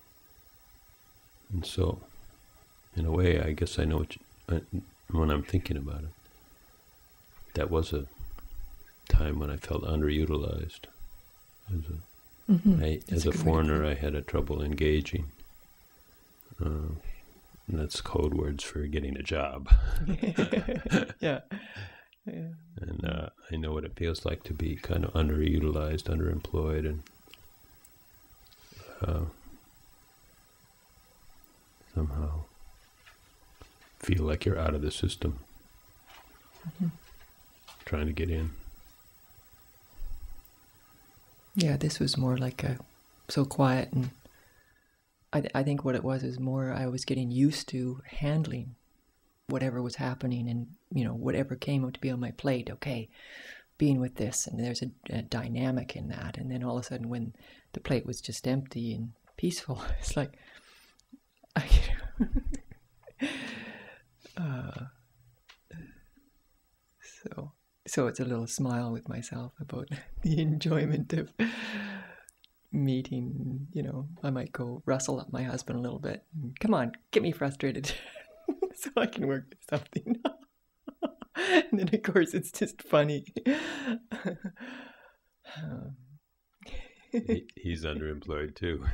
And so, in a way, I guess I know when I'm thinking about it. That was a time when I felt underutilized. As a foreigner, I had a trouble engaging. And that's code words for getting a job. Yeah. And I know what it feels like to be kind of underutilized, underemployed, and somehow feel like you're out of the system, trying to get in. Yeah, this was more like so quiet, and I think what it was is more I was getting used to handling whatever was happening and, you know, whatever came up to be on my plate, okay, being with this, and there's a dynamic in that. And then all of a sudden when the plate was just empty and peaceful, it's like, so it's a little smile with myself about the enjoyment of meeting, you know. I might go rustle up my husband a little bit. Come on, get me frustrated. So I can work with something. And then, of course, it's just funny. He's underemployed, too.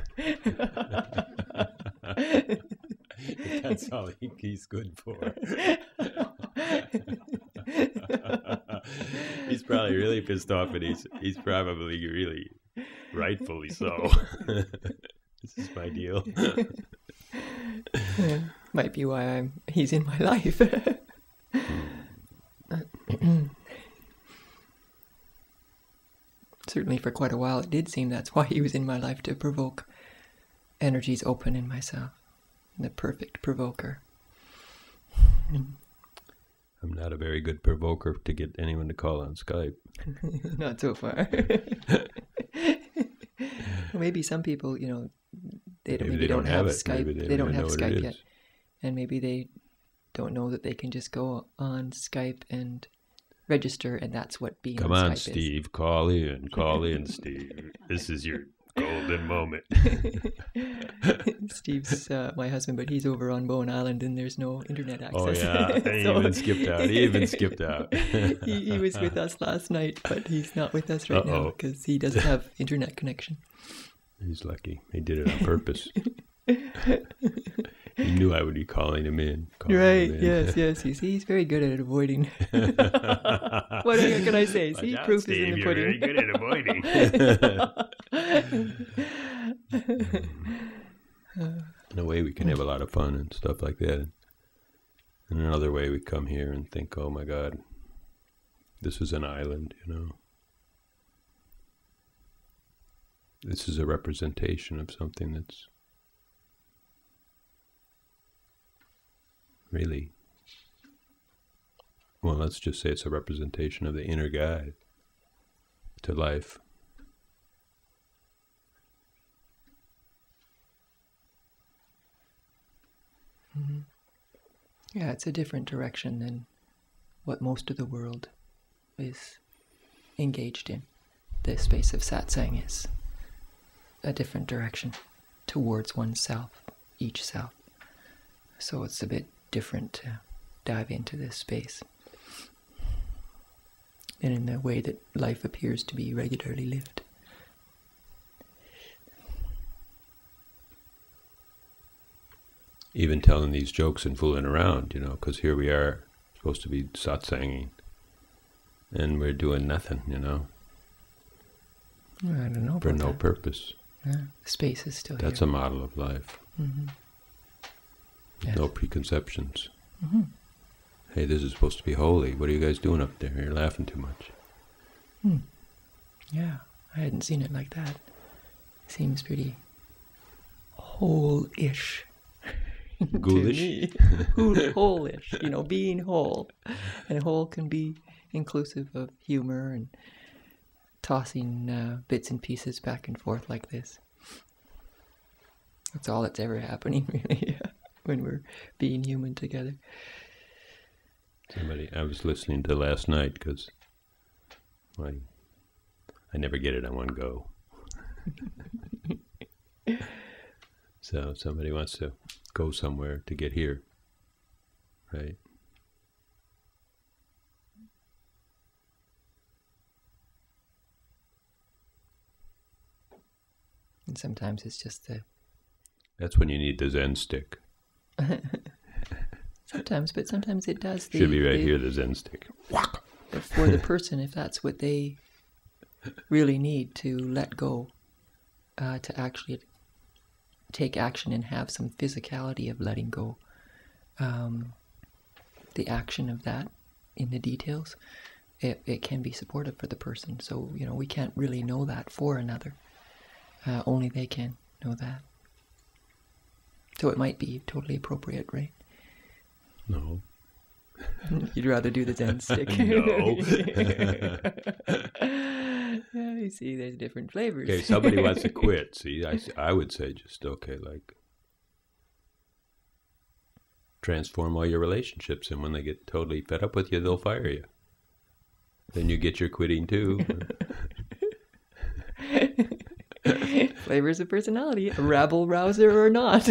That's all he's good for. He's probably really pissed off, and he's probably really rightfully so. This is my deal. Might be why he's in my life. Certainly for quite a while it did seem that's why he was in my life, to provoke energies open in myself. The perfect provoker. I'm not a very good provoker to get anyone to call on Skype. Not so far. Well, maybe some people, you know, they don't have Skype. Maybe they don't have know Skype yet. And maybe they don't know that they can just go on Skype and register, and that's what being Come on on, Skype Steve. Call in, Steve. This is your golden moment. Steve's my husband, but he's over on Bowen Island and there's no internet access. Oh, yeah. He even skipped out. He was with us last night, but he's not with us right now because he doesn't have internet connection. He's lucky. He did it on purpose. He knew I would be calling him in. Yes. He's very good at avoiding. What can I say? See, proof Steve, is in the you're pudding. very good at avoiding. In a way, we can have a lot of fun and stuff like that. In another way, we come here and think, oh my God, this is an island, you know. This is a representation of something that's really, well, let's just say it's a representation of the inner guide to life. Mm-hmm. Yeah, it's a different direction than what most of the world is engaged in. The space of satsang is a different direction towards oneself, each self. So it's a bit different to dive into this space. And in the way that life appears to be regularly lived. Even telling these jokes and fooling around, you know, because here we are, supposed to be satsanging, and we're doing nothing, you know. I don't know. For about no that. purpose. Yeah, space is still That's here. a model of life. Mm-hmm. Yes. No preconceptions. Mm-hmm. Hey, this is supposed to be holy. What are you guys doing up there? You're laughing too much. Yeah, I hadn't seen it like that. Seems pretty whole-ish. Ghoulish? Whole-ish, you know, being whole. And whole can be inclusive of humor and tossing bits and pieces back and forth like this. That's all that's ever happening, really, when we're being human together. I was listening to last night because I never get it on one go. So somebody wants to go somewhere to get here, right? And sometimes it's just the... That's when you need the Zen stick. Sometimes, but sometimes it does. Should be right here, the Zen stick. But for the person, if that's what they really need to let go, to actually take action and have some physicality of letting go, the action of that in the details, it can be supportive for the person. So, you know, we can't really know that for another. Only they can know that. So it might be totally appropriate, right? No. You'd rather do the Zen stick. No. Yeah, you see, there's different flavors. Okay, somebody wants to quit. See, I would say just, okay, like, transform all your relationships, and when they get totally fed up with you, they'll fire you. Then you get your quitting too. Flavors of personality, a rabble rouser or not.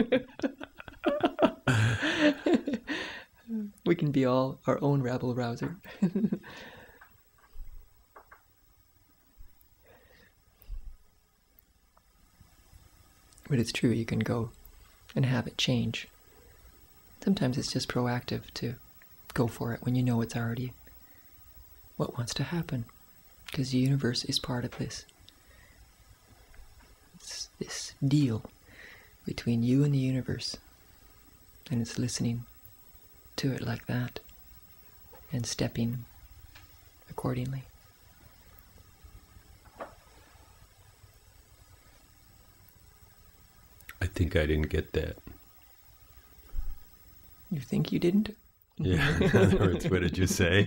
We can be all our own rabble rouser. But it's true, you can go and have it change. Sometimes it's just proactive to go for it when you know it's already what wants to happen. Because the universe is part of this. It's this deal between you and the universe. And it's listening to it like that. And stepping accordingly. I think I didn't get that. You think you didn't? Yeah, in other words, what did you say?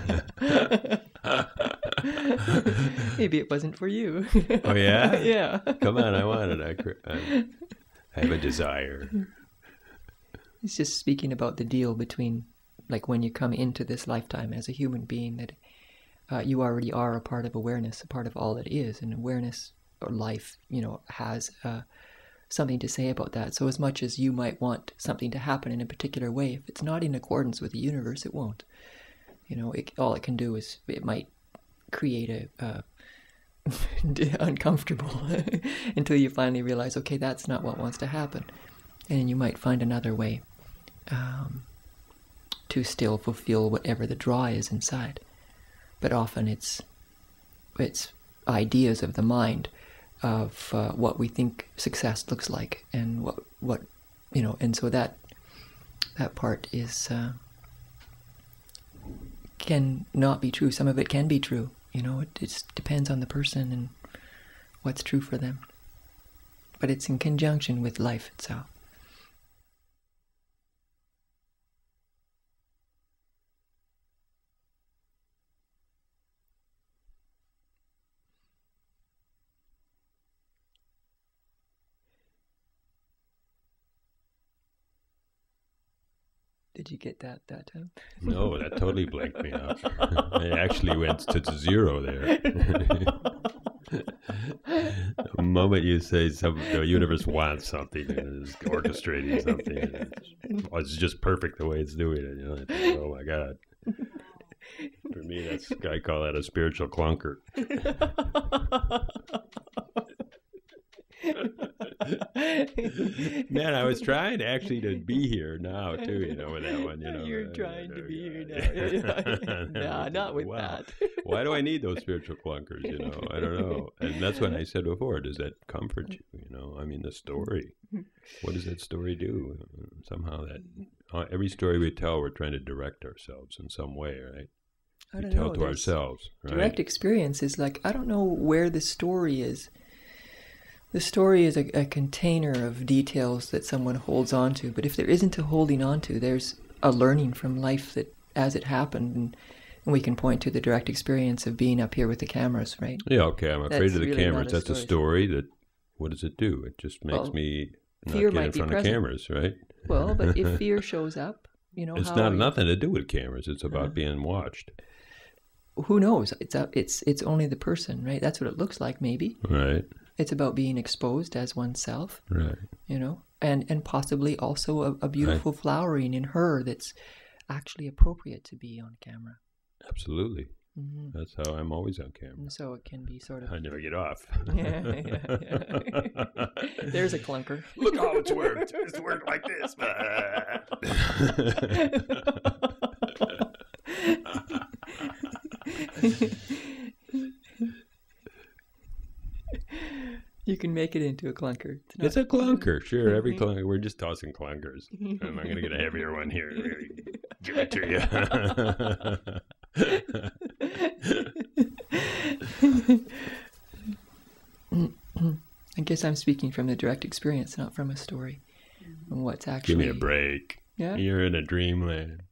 Maybe it wasn't for you. Oh, yeah? Yeah. Come on, I want it. I have a desire. It's just speaking about the deal between, like, when you come into this lifetime as a human being, that you already are a part of awareness, a part of all it is, and awareness or life, you know, has something to say about that. So as much as you might want something to happen in a particular way, if it's not in accordance with the universe, it won't. You know, all it can do is, it might create a uncomfortable until you finally realize, okay, that's not what wants to happen. And you might find another way to still fulfill whatever the draw is inside. But often it's ideas of the mind of what we think success looks like, and what you know, and so that part is can not be true. Some of it can be true. You know, it just depends on the person and what's true for them. But it's in conjunction with life itself. Did you get that time? No, that totally blanked me out. I actually went to zero there. The moment you say the universe wants something and is orchestrating something, it's just perfect the way it's doing it. You know, I think, oh my God. For me, I call that a spiritual clunker. Man, I was trying actually to be here now too, you know, with that one, you know. You're trying to be here now. Nah, not with that. Why do I need those spiritual clunkers, you know? I don't know. And that's what I said before. Does that comfort you, you know? I mean, the story. What does that story do? Somehow every story we tell, we're trying to direct ourselves in some way, right? I don't we tell know. to ourselves, right? Direct experience is like, I don't know where the story is. The story is a container of details that someone holds on to, but if there isn't a holding on to, there's a learning from life that as it happened, and we can point to the direct experience of being up here with the cameras, right? Yeah, okay, I'm afraid That's of the really cameras. not a That's a story that, what does it do? It just makes me not fear get in might be front of present. cameras, right? Well, but if fear shows up, you know, It's how not are you- nothing to do with cameras. It's about being watched, Who knows? It's only the person, right? That's what it looks like, maybe. right? It's about being exposed as oneself, Right. you know, and possibly also a beautiful flowering in her that's actually appropriate to be on camera. Absolutely. That's how I'm always on camera. And so it can be sort of... I never get off. Yeah. There's a clunker. Look how it's worked. It's worked like this. You can make it into a clunker. It's a clunker, sure. Every clunker. We're just tossing clunkers. I'm going to get a heavier one here. Give it to you. I guess I'm speaking from the direct experience, not from a story. And what's actually... Give me a break. Yeah. You're in a dreamland.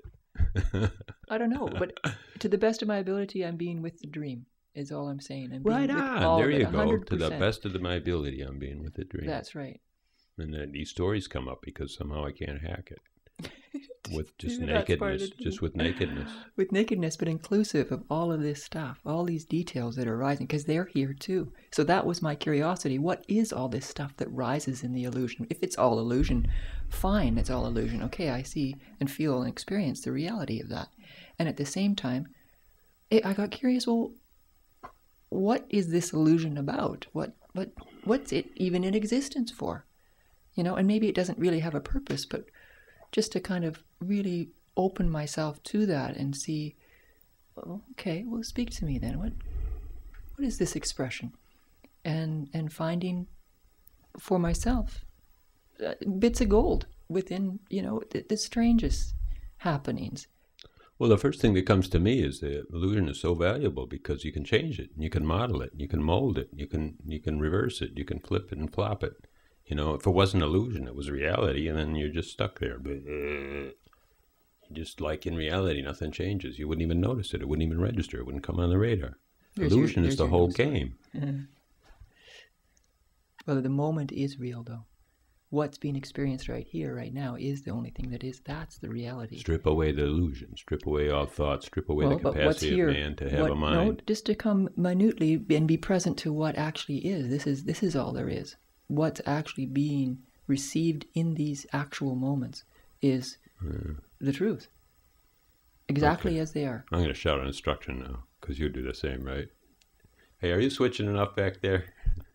I don't know, but to the best of my ability, I'm being with the dream, is all I'm saying. I'm being Right with on. all There of it, you go. 100%. To the best of my ability, I'm being with the dream. That's right. And then these stories come up because somehow I can't hack it. With just That's part of nakedness. the Just with nakedness. With nakedness, but inclusive of all of this stuff, all these details that are rising, because they're here too. So that was my curiosity. What is all this stuff that rises in the illusion? If it's all illusion, fine, it's all illusion. Okay, I see and feel and experience the reality of that. And at the same time, I got curious, well, what is this illusion about? What's it even in existence for? You know, and maybe it doesn't really have a purpose, but just to kind of really open myself to that and see, well, okay, well, speak to me then. What is this expression? And finding for myself bits of gold within, you know, the strangest happenings. Well, the first thing that comes to me is the illusion is so valuable because you can change it, you can model it, you can mold it, you can reverse it, you can flip it and flop it. You know, if it wasn't illusion, it was reality, and then you're just stuck there. But just like in reality, nothing changes. You wouldn't even notice it. It wouldn't even register. It wouldn't come on the radar. Illusion is the whole game. Well, the moment is real, though. What's being experienced right here, right now, is the only thing that is. That's the reality. Strip away the illusion. Strip away all thoughts. Strip away the capacity of man to have a mind. No, just to come minutely and be present to what actually is. This is all there is. What's actually being received in these actual moments is the truth. Exactly as they are. I'm going to shout an instruction now, because you do the same, right? Hey, are you switching enough back there?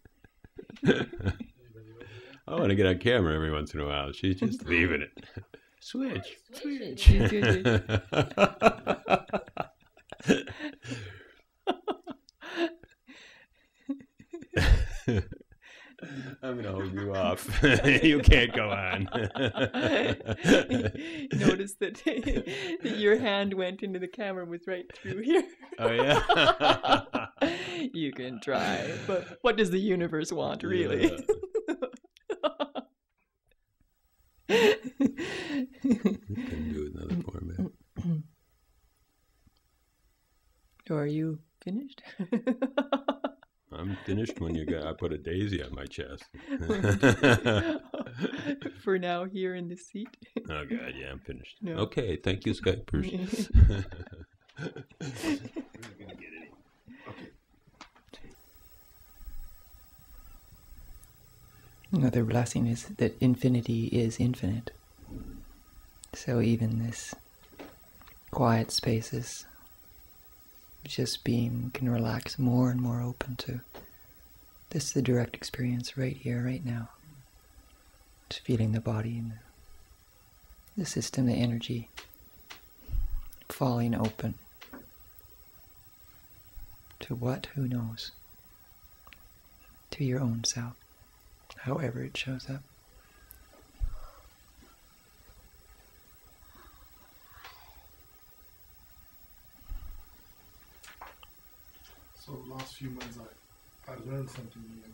I want to get on camera every once in a while. She's just leaving it. Switch. I'm going to hold you off. You can't go on. Notice that your hand went into the camera and was right through here. Oh, yeah? You can try, but what does the universe want, really? Yeah. You can do another format. Or are you finished? I'm finished when I put a daisy on my chest. For now, here in this seat. Oh God, yeah, I'm finished. No. Okay, thank you, Skypers. Another blessing is that infinity is infinite. So even this quiet spaces, just being can relax more and more open to this, the direct experience right here, right now. Just feeling the body and the system, the energy falling open to what, who knows, to your own self, however it shows up. So last few months I learned something new.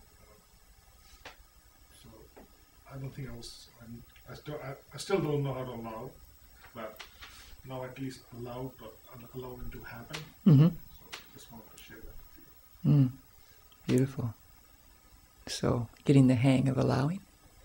So I don't think I still don't know how to allow, but now at least allow it to happen. Mm-hmm. So just wanted to share that with you. Beautiful. So getting the hang of allowing.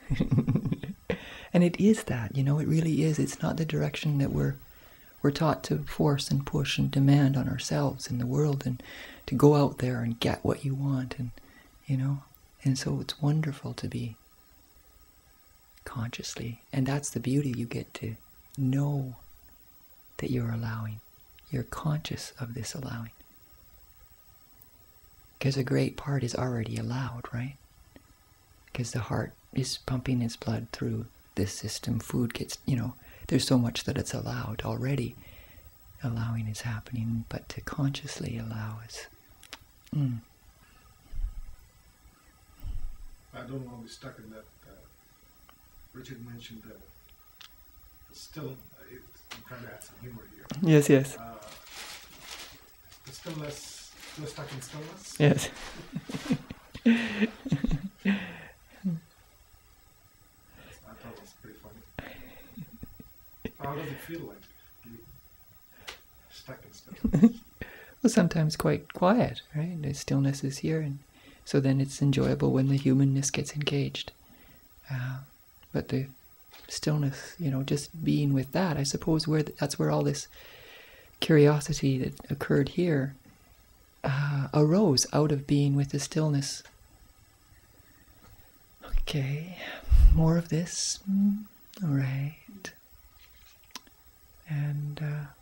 And it is that, it really is. It's not the direction that we're taught to force and push and demand on ourselves in the world, and to go out there and get what you want, and and so it's wonderful to be consciously, and that's the beauty. You get to know that you're allowing. You're conscious of this allowing, because a great part is already allowed, right? Because the heart is pumping its blood through this system. Food gets, there's so much that it's allowed already. Allowing is happening, but to consciously allow is. I don't want to be stuck in that. Richard mentioned the still. I'm trying to add some humor here. Yes, yes. The stillness. Still stuck in stillness. Yes. I thought it was pretty funny. How does it feel like to be stuck in stillness? Well, sometimes quite quiet, right? The stillness is here, and so then it's enjoyable when the humanness gets engaged. But the stillness, just being with that, I suppose that's where all this curiosity that occurred here arose out of being with the stillness. Okay, more of this. All right. And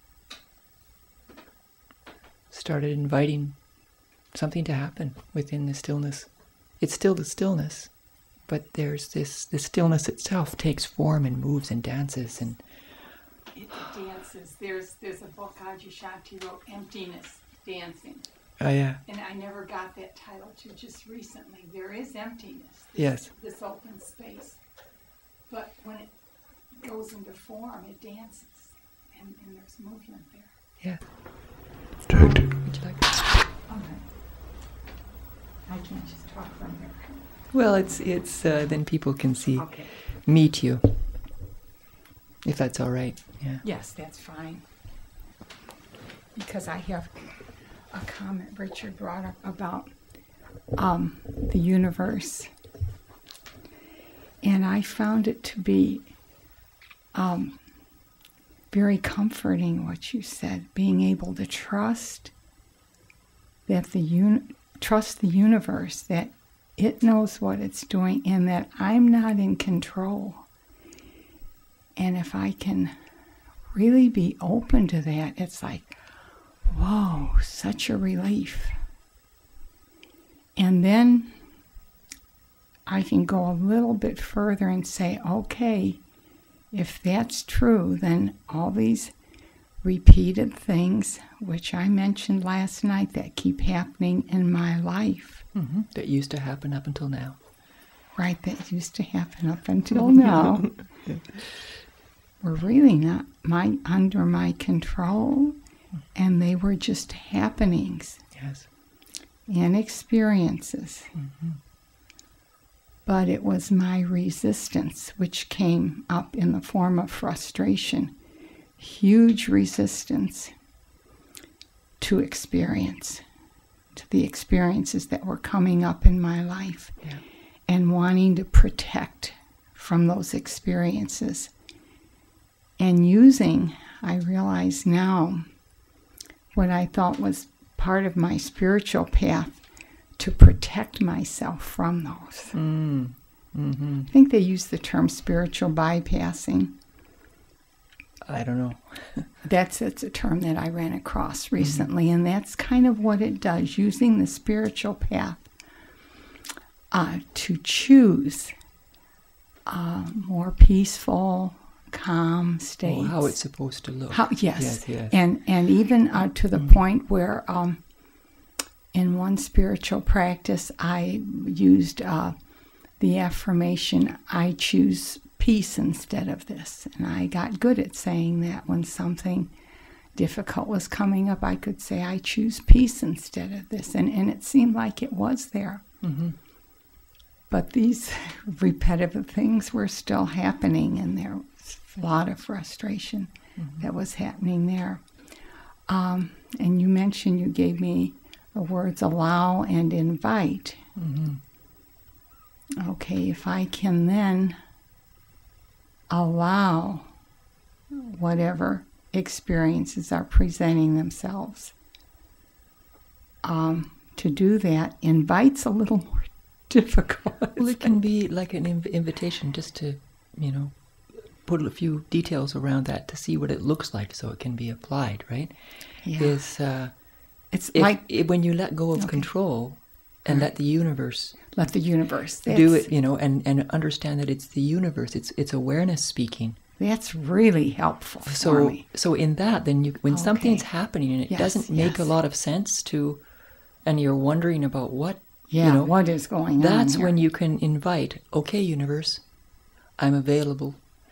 started inviting something to happen within the stillness. It's still the stillness, but there's the stillness itself takes form and moves and dances and it dances. There's a book Adyashanti wrote, Emptiness Dancing. Oh yeah. And I never got that title till just recently. There is emptiness. Yes. This open space. But when it goes into form, it dances. And there's movement there. Yeah. Would you like that? Okay. I can't just talk from here. Well, it's then people can Okay. meet you, if that's all right. Yeah. Yes, that's fine. Because I have a comment Richard brought up about the universe. And I found it to be very comforting what you said, being able to trust that trust the universe, that it knows what it's doing and that I'm not in control. And if I can really be open to that, it's like, whoa, such a relief. And then I can go a little bit further and say, okay, if that's true, then all these repeated things, which I mentioned last night, that keep happening in my life. Mm-hmm. That used to happen up until now. Right, that used to happen up until now. Were really not under my control, and they were just happenings. Yes. And experiences. Mm-hmm. But it was my resistance which came up in the form of frustration. Huge resistance to experience, to the experiences that were coming up in my life, yeah. and wanting to protect from those experiences. And using, I realize now, what I thought was part of my spiritual path to protect myself from those. Mm-hmm. I think they use the term spiritual bypassing. I don't know. It's a term that I ran across recently, and that's kind of what it does, using the spiritual path to choose more peaceful, calm states. Oh, how it's supposed to look. Yes. Yes. And even to the point where in one spiritual practice I used the affirmation, I choose peace instead of this. And I got good at saying that. When something difficult was coming up, I could say, I choose peace instead of this. And it seemed like it was there. Mm-hmm. But these repetitive things were still happening, and there was a lot of frustration that was happening there. And you mentioned, you gave me the words allow and invite. Mm-hmm. Okay, if I can then allow whatever experiences are presenting themselves, to do that invites a little more difficult. Well, it can be like an invitation just to, put a few details around that to see what it looks like so it can be applied, right? Yeah. It's when you let go of control and let the universe do it, and understand that it's the universe, it's awareness speaking. That's really helpful for me. So in that, then when something's happening and it doesn't make a lot of sense and you're wondering about what, what is going on? That's when you can invite, okay, universe, I'm available.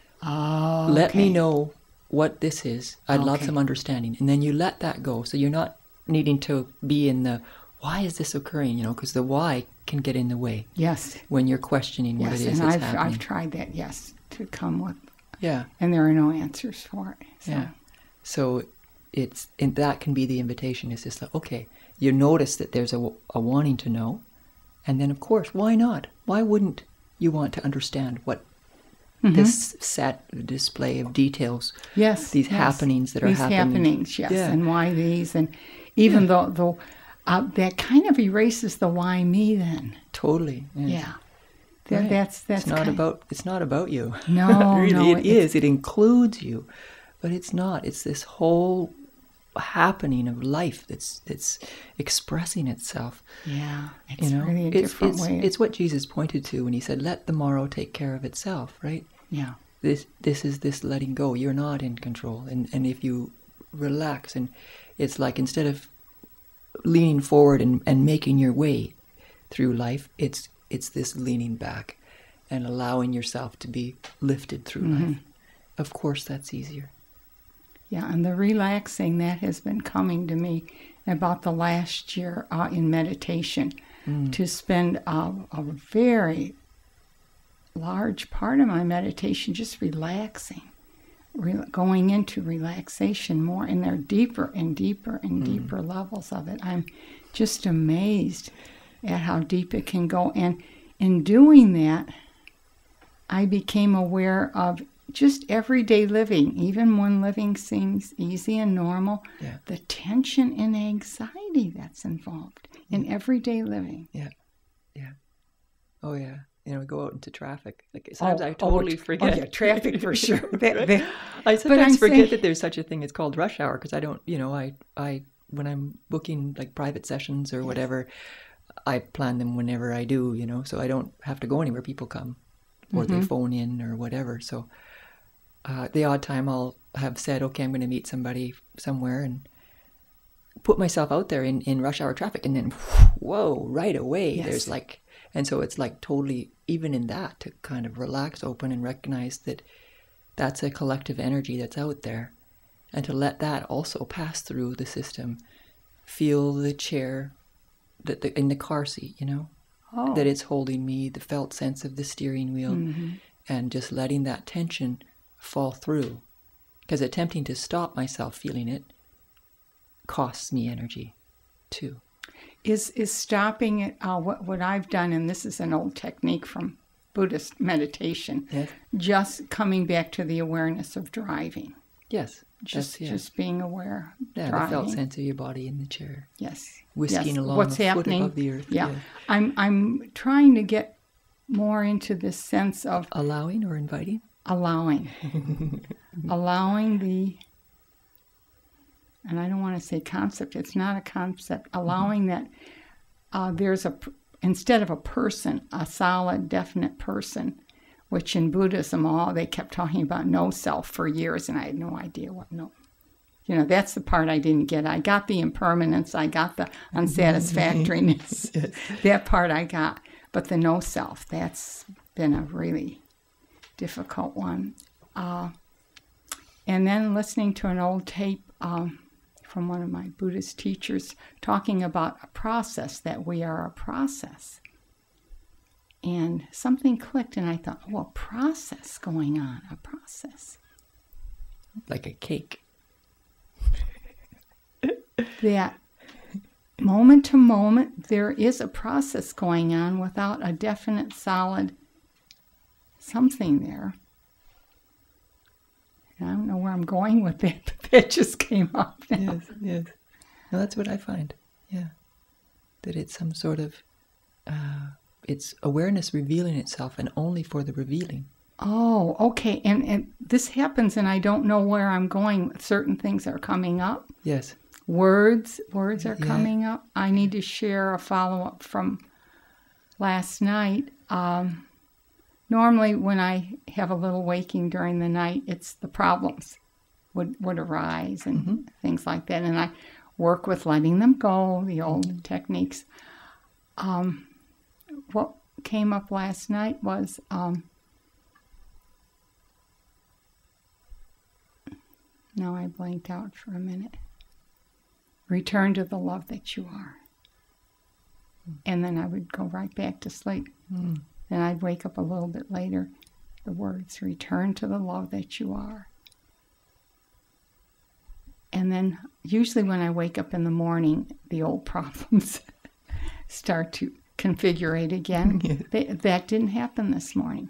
Let me know what this is. I'd love some understanding. And then you let that go. So you're not needing to be in the, why is this occurring? Because the why can get in the way. Yes. When you're questioning what it is and that's happening. I've tried that, to come with. Yeah. And there are no answers for it. So. Yeah. So that can be the invitation. It's just like, okay, you notice that there's a wanting to know. And then, of course, why not? Why wouldn't you want to understand what this set display of details, these happenings that are happening? These happenings, and why these, and even though that kind of erases the why me then. Totally. Yeah. Right. That's it's not about you. No, really, it is. It includes you, but it's not. It's this whole happening of life that's expressing itself. Yeah, it's really a different way. It's what Jesus pointed to when he said, "Let the morrow take care of itself." Right? Yeah. This is this letting go. You're not in control, and if you relax, and it's like instead of leaning forward and making your way through life, it's this leaning back and allowing yourself to be lifted through life. Of course, that's easier. Yeah, and the relaxing, that has been coming to me about the last year in meditation, to spend a very large part of my meditation just relaxing, going into relaxation more, and there are deeper and deeper and deeper levels of it. I'm just amazed at how deep it can go. And in doing that, I became aware of just everyday living, even when living seems easy and normal, the tension and anxiety that's involved in everyday living. Yeah. Oh, yeah. Go out into traffic. Like sometimes I totally forget. Oh, yeah, traffic for sure. I sometimes forget that there's such a thing. It's called rush hour because I don't, I when I'm booking like private sessions or whatever, I plan them whenever I do, so I don't have to go anywhere. People come or they phone in or whatever. So the odd time I'll have said, okay, I'm going to meet somebody somewhere and put myself out there in rush hour traffic. And then, whoa, right away, there's like, and so it's like totally, even in that, to kind of relax, open, and recognize that that's a collective energy that's out there. And to let that also pass through the system. Feel the chair in the car seat, that it's holding me, the felt sense of the steering wheel, and just letting that tension fall through. Because attempting to stop myself feeling it costs me energy, too. Is stopping it, what I've done, and this is an old technique from Buddhist meditation. Yes. Just coming back to the awareness of driving. Yes. Just being aware. Yeah, driving. the felt sense of your body in the chair. Yes. Whisking yes. along What's a happening? foot above the earth. Yeah. I'm trying to get more into this sense of Allowing or inviting? allowing. Allowing the, and I don't want to say concept, it's not a concept, allowing that there's instead of a person, a solid, definite person, which in Buddhism, they kept talking about no self for years, and I had no idea what no. That's the part I didn't get. I got the impermanence, I got the unsatisfactoriness. That part I got. But the no self, that's been a really difficult one. And then listening to an old tape from one of my Buddhist teachers talking about a process, that we are a process. And something clicked, and I thought, a process going on, a process. Like a cake. That moment to moment, there is a process going on without a definite, solid something there. And I don't know where I'm going with that, but that just came up now. Yes. Well, that's what I find. Yeah. That it's some sort of, it's awareness revealing itself, and only for the revealing. Oh, okay. And this happens, and I don't know where I'm going. Certain things are coming up. Yes. Words are coming up. I need to share a follow-up from last night. Normally, when I have a little waking during the night, it's the problems would arise and things like that. And I work with letting them go, the old techniques. What came up last night was now I blanked out for a minute. Return to the love that you are. And then I would go right back to sleep. Then I'd wake up a little bit later. The words, return to the love that you are. And then usually when I wake up in the morning, the old problems start to configurate again. That didn't happen this morning.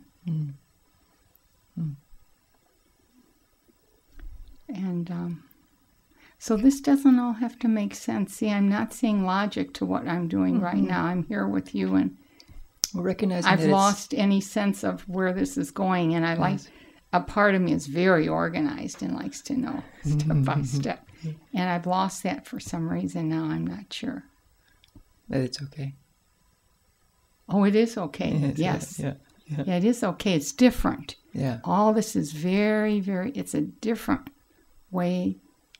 And so this doesn't all have to make sense. See, I'm not seeing logic to what I'm doing right now. I'm here with you, and recognizing I've lost any sense of where this is going. And I like, a part of me is very organized and likes to know step by step. And I've lost that for some reason now. I'm not sure. But it's okay. Oh, it is okay. Yes. Yeah, it is okay. It's different. Yeah. All this is very, very, it's a different way.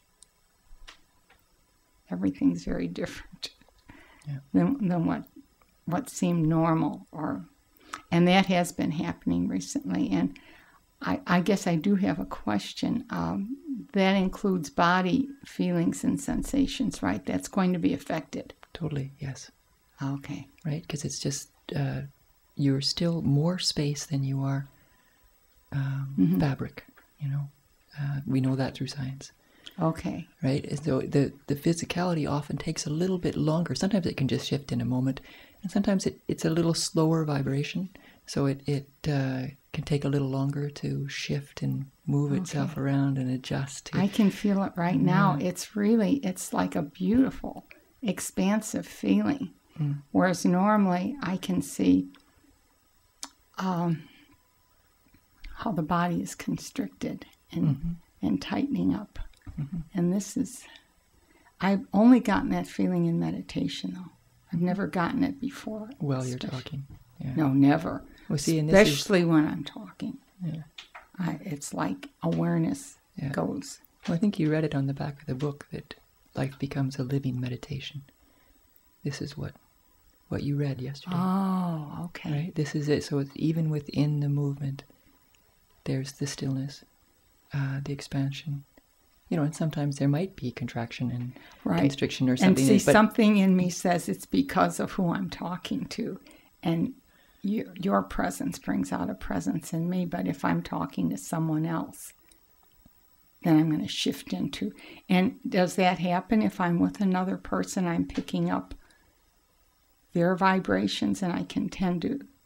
Everything's very different than what seemed normal, and that has been happening recently. And I guess I do have a question. That includes body feelings and sensations, right? That's going to be affected. Totally, yes. Okay. Right, because it's just you're still more space than you are fabric. We know that through science. Okay. Right? So the physicality often takes a little bit longer. Sometimes it can just shift in a moment, and sometimes it's a little slower vibration. So it can take a little longer to shift and move itself around and adjust. I can feel it right now. It's like a beautiful, expansive feeling. Whereas normally I can see how the body is constricted and tightening up. And this is, I've only gotten that feeling in meditation, though. I've never gotten it before. While you're talking. Yeah. No, never. Well, see, and especially when I'm talking. Yeah. It's like awareness goes. Well, I think you read it on the back of the book that life becomes a living meditation. This is what you read yesterday. Oh, okay. Right? This is it. So it's even within the movement, there's the stillness, the expansion. And sometimes there might be contraction and constriction or something. And see, something in me says it's because of who I'm talking to. And your presence brings out a presence in me. But if I'm talking to someone else, then I'm going to shift into. And does that happen if I'm with another person? I'm picking up their vibrations, and I can tend to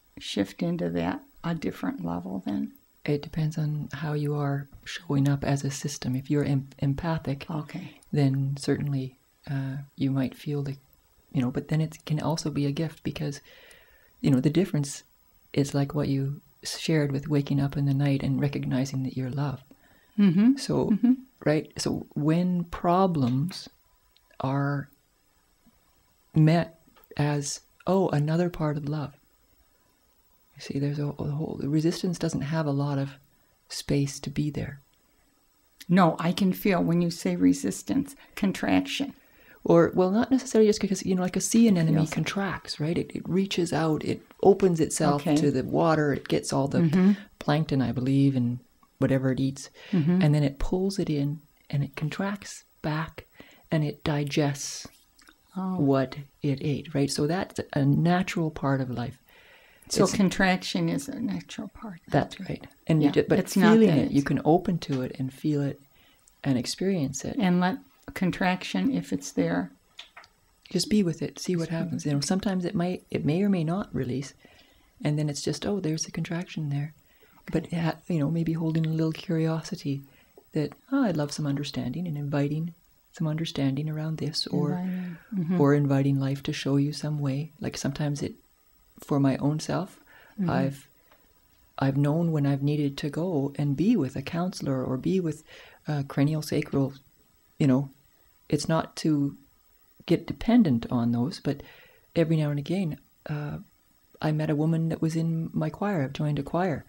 shift into that a different level then? It depends on how you are showing up as a system. If you're empathic, Okay. then certainly you might feel the, but then it can also be a gift because, the difference is like what you shared with waking up in the night and recognizing that you're love. Mm-hmm. So, right? So when problems are met as, another part of love. You see, there's the resistance doesn't have a lot of space to be there. No, I can feel when you say resistance, contraction. Or, well, not necessarily just because, like a sea anemone Yes. contracts, right? It reaches out, it opens itself Okay. to the water, it gets all the plankton, I believe, and whatever it eats, and then it pulls it in, and it contracts back, and it digests what it ate, right? So that's a natural part of life. So It's- contraction is a natural part. That's right. And Yeah, but it's not feeling that it, you it's- can open to it and feel it and experience it. And let contraction, if it's there. Just be with it, see what happens. Sometimes it may or may not release, and then it's just, there's a contraction there. But maybe holding a little curiosity that I'd love some understanding and inviting some understanding around this, or or inviting life to show you some way. Like sometimes for my own self, I've known when I've needed to go and be with a counselor or be with cranial sacral. It's not to get dependent on those, but every now and again, I met a woman that was in my choir. I've joined a choir,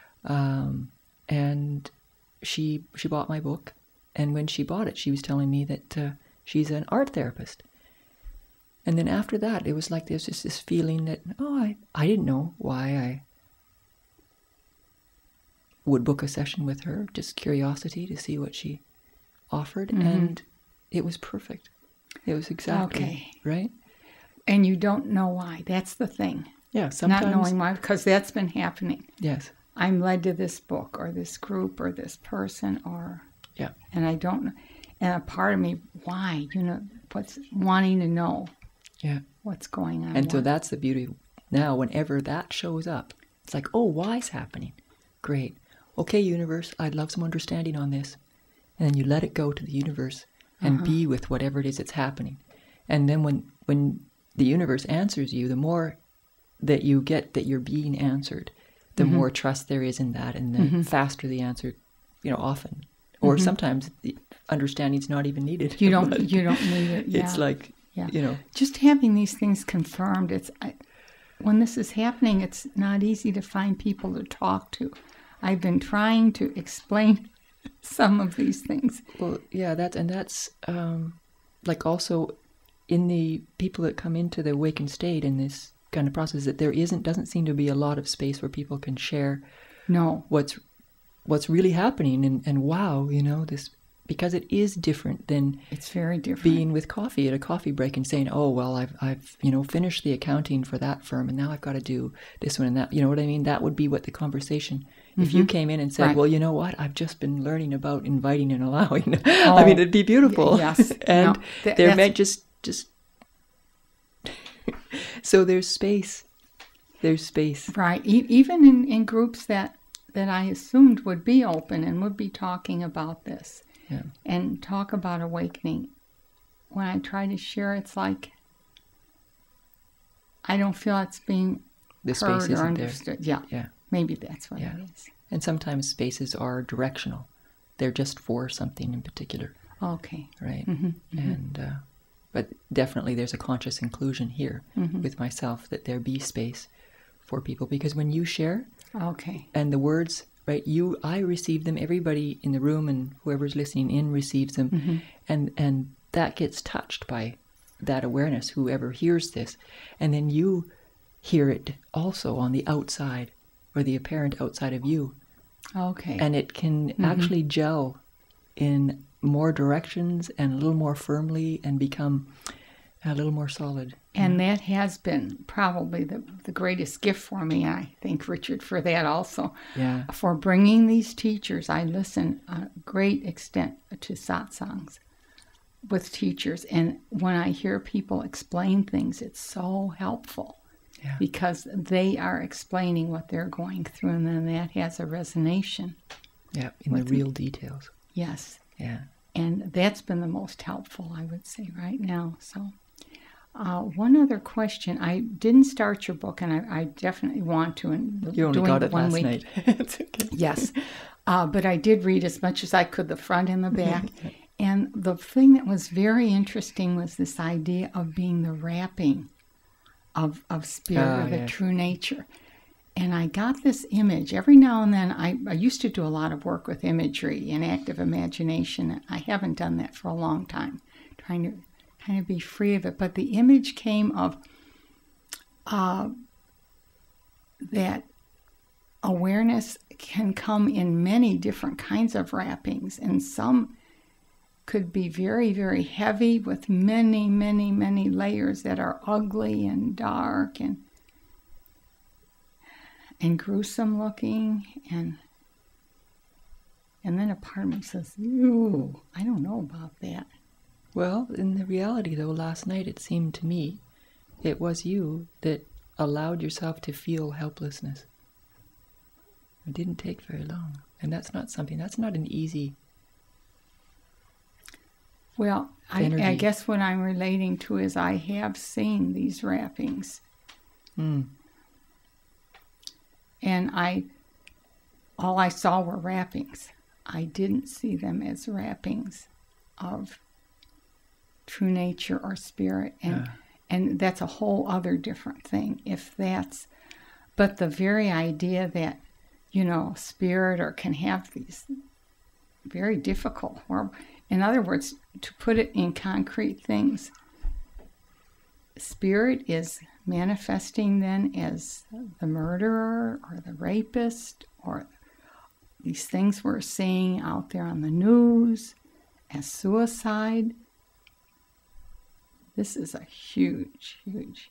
and she bought my book, and when she bought it, she was telling me that she's an art therapist. And then after that, it was like there's just this feeling that, I didn't know why I would book a session with her, just curiosity to see what she offered, and it was perfect. It was exactly right. And you don't know why. That's the thing. Yeah, sometimes. Not knowing why, because that's been happening. Yes. I'm led to this book or this group or this person Yeah. and I don't know. And a part of me, why? What's wanting to know Yeah. what's going on. And so that's the beauty. Now, whenever that shows up, it's like, why's happening? Great. Okay, universe, I'd love some understanding on this. And then you let it go to the universe and be with whatever it is that's happening. And then when the universe answers you, the more that you get that you're being answered, the more trust there is in that, and the faster the answer, often. Or sometimes the understanding's not even needed. You don't need it. Yeah. It's like, just having these things confirmed. When this is happening, it's not easy to find people to talk to. I've been trying to explain some of these things. Well, yeah, that's like also in the people that come into the awakened state in this kind of process, that there doesn't seem to be a lot of space where people can share No. what's really happening, and wow, this, because it is different than It's very different. being with coffee at a coffee break and saying, well, I've finished the accounting for that firm, and now I've got to do this one and that. You know what I mean? That would be what the conversation. If you came in and said, Right. well, you know what? I've just been learning about inviting and allowing. I mean, it'd be beautiful. Yes. And No, they're that's- meant just. So there's space. There's space. Right. Even in groups that I assumed would be open and would be talking about this Yeah. and talk about awakening, when I try to share, it's like I don't feel it's being The space heard isn't or there. understood. Yeah. Yeah. Maybe that's what Yeah. it is. And sometimes spaces are directional. They're just for something in particular, Okay. right? And but definitely there's a conscious inclusion here with myself, that there be space for people, because when you share Okay. and the words, right, I receive them, everybody in the room and whoever's listening in receives them, and that gets touched by that awareness, whoever hears this, and then you hear it also on the outside, or the apparent outside of you. Okay. And it can actually gel in more directions and a little more firmly and become a little more solid. And that has been probably the greatest gift for me. I thank Richard for that also. Yeah. For bringing these teachers. I listen a great extent to satsangs with teachers. And when I hear people explain things, it's so helpful. Yeah. because they are explaining what they're going through, and then that has a resonation. Yeah, in the real details. Yes. Yeah. And that's been the most helpful, I would say, right now. So, one other question. I didn't start your book, and I definitely want to. And You only doing got it one last week. night. It's okay. Yes. But I did read as much as I could, the front and the back. And the thing that was very interesting was this idea of being the wrapping of spirit, or the yes. true nature. And I got this image. Every now and then, I used to do a lot of work with imagery and active imagination. I haven't done that for a long time, trying to kind of be free of it. But the image came of that awareness can come in many different kinds of wrappings, and some could be very, very heavy with many, many, many layers that are ugly and dark and gruesome looking, and then a part of me says, "Ooh, I don't know about that." Well, in the reality, though, last night it seemed to me it was you that allowed yourself to feel helplessness. It didn't take very long. And that's not an easy... Well, I energy. guess what I'm relating to is I have seen these wrappings. Mm. And all I saw were wrappings. I didn't see them as wrappings of true nature or spirit. And that's a whole other different thing. But the very idea that, spirit or can have these very difficult, horrible, in other words, to put it in concrete things, spirit is manifesting then as the murderer or the rapist or these things we're seeing out there on the news as suicide. This is a huge, huge.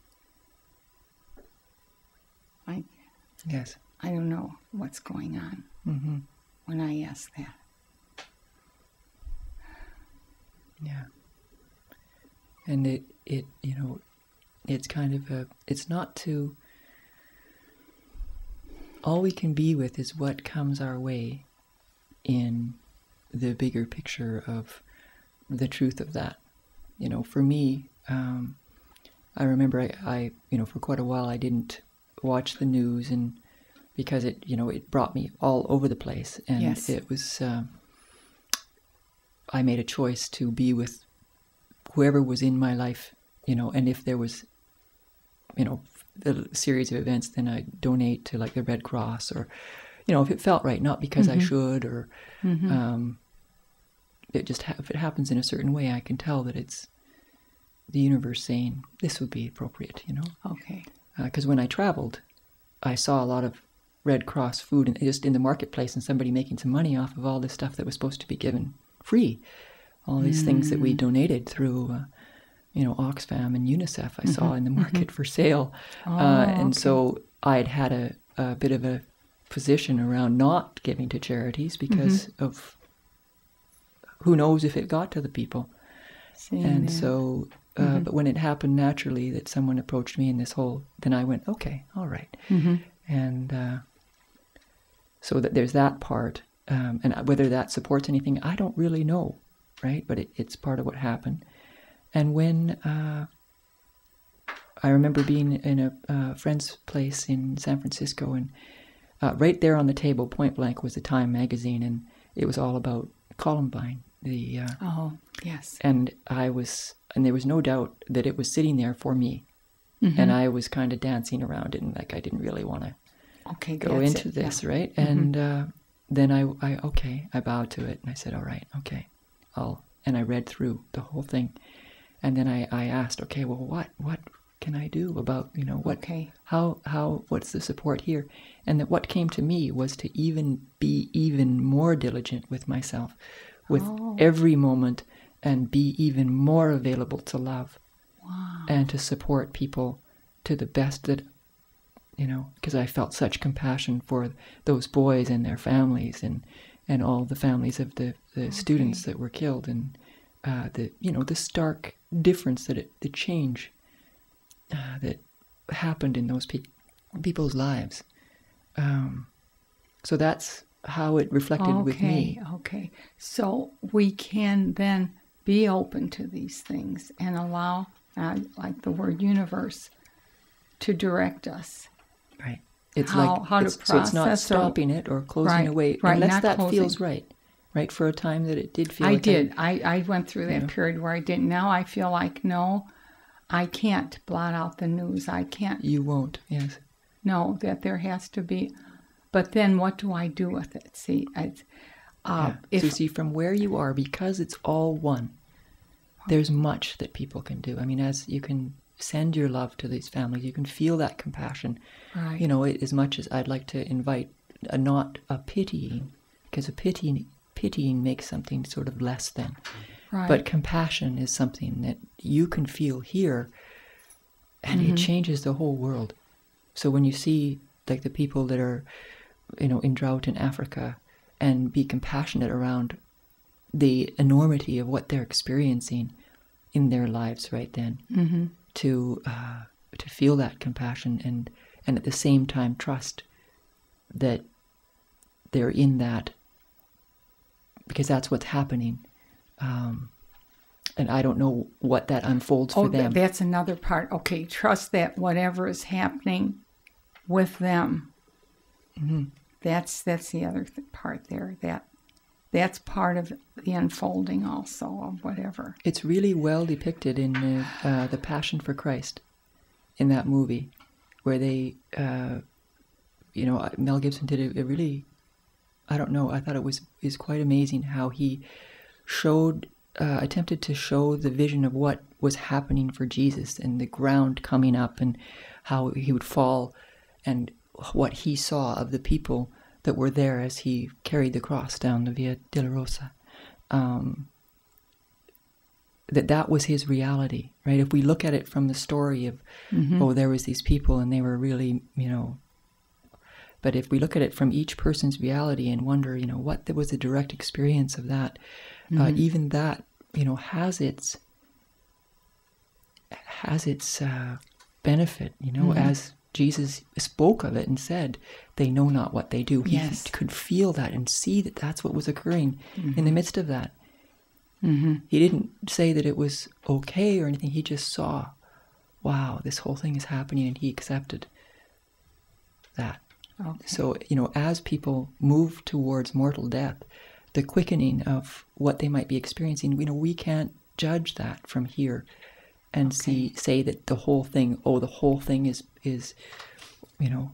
Yes. I don't know what's going on Mm-hmm. when I ask that. Yeah. And it it's kind of it's not to... All we can be with is what comes our way in the bigger picture of the truth of that. For me, I remember I for quite a while I didn't watch the news, and because it brought me all over the place, and Yes. it was I made a choice to be with whoever was in my life, and if there was a series of events, then I'd donate to like the Red Cross, or if it felt right, not because I should, or it just if it happens in a certain way, I can tell that it's the universe saying this would be appropriate, Okay. because when I traveled, I saw a lot of Red Cross food and just in the marketplace, and somebody making some money off of all this stuff that was supposed to be given free, all these things that we donated through Oxfam and UNICEF I saw in the market for sale. And so I'd had a bit of a position around not giving to charities because of who knows if it got to the people. And so, but when it happened naturally that someone approached me in this whole, then I went, okay, all right. And so that there's that part. And whether that supports anything, I don't really know, right? But it's part of what happened. And when I remember being in a friend's place in San Francisco, and right there on the table, point blank, was the Time magazine, and it was all about Columbine. Oh, yes. And there was no doubt that it was sitting there for me, and I was kind of dancing around it, and like I didn't really want to go into this, right? And then I bowed to it, and I said, all right, okay, and I read through the whole thing. And then I asked, okay, well, what can I do about, what's the support here? And that what came to me was to be even more diligent with myself, with every moment, and be even more available to love and to support people to the best that, because I felt such compassion for those boys and their families and all the families of the students that were killed, and the stark difference the change that happened in those people's lives. So that's how it reflected with me. Okay. So we can then be open to these things and allow, like the word universe, to direct us. Right. It's How like to it's, so it's not process or- stopping it or closing Right, away right, unless not that closing. feels right. Right, for a time that it did feel I like did. I went through that Yeah. period where I didn't. Now I feel like, no, I can't blot out the news. I can't. You won't, yes. No, that there has to be. But then what do I do with it? See, So see, from where you are, because it's all one, there's much that people can do. I mean, as you can send your love to these families, you can feel that compassion. Right. You know, as much as I'd like to invite not a pitying, because a pitying makes something sort of less than. Right. But compassion is something that you can feel here, and it changes the whole world. So when you see like the people that are, you know, in drought in Africa, and be compassionate around the enormity of what they're experiencing in their lives right then, to feel that compassion and at the same time trust that they're in that, because that's what's happening. And I don't know what that unfolds for them. That's another part. Okay, trust that whatever is happening with them. That's the other part there. That's part of the unfolding also of whatever. It's really well depicted in the Passion for Christ, in that movie, where they, you know, Mel Gibson did a really, I don't know, I thought it was quite amazing how he showed, attempted to show the vision of what was happening for Jesus and the ground coming up and how he would fall and what he saw of the people that were there as he carried the cross down the Via Dolorosa. That was his reality, right? If we look at it from the story of, oh, there was these people and they were really, you know, but if we look at it from each person's reality and wonder, you know, what was the direct experience of that, even that, you know, has its benefit, you know, as Jesus spoke of it and said, they know not what they do. Yes. He could feel that and see that that's what was occurring in the midst of that. He didn't say that it was okay or anything. He just saw, wow, this whole thing is happening, and he accepted that. Okay. So, you know, as people move towards mortal death, the quickening of what they might be experiencing, you know, we can't judge that from here and say that the whole thing, the whole thing is, you know,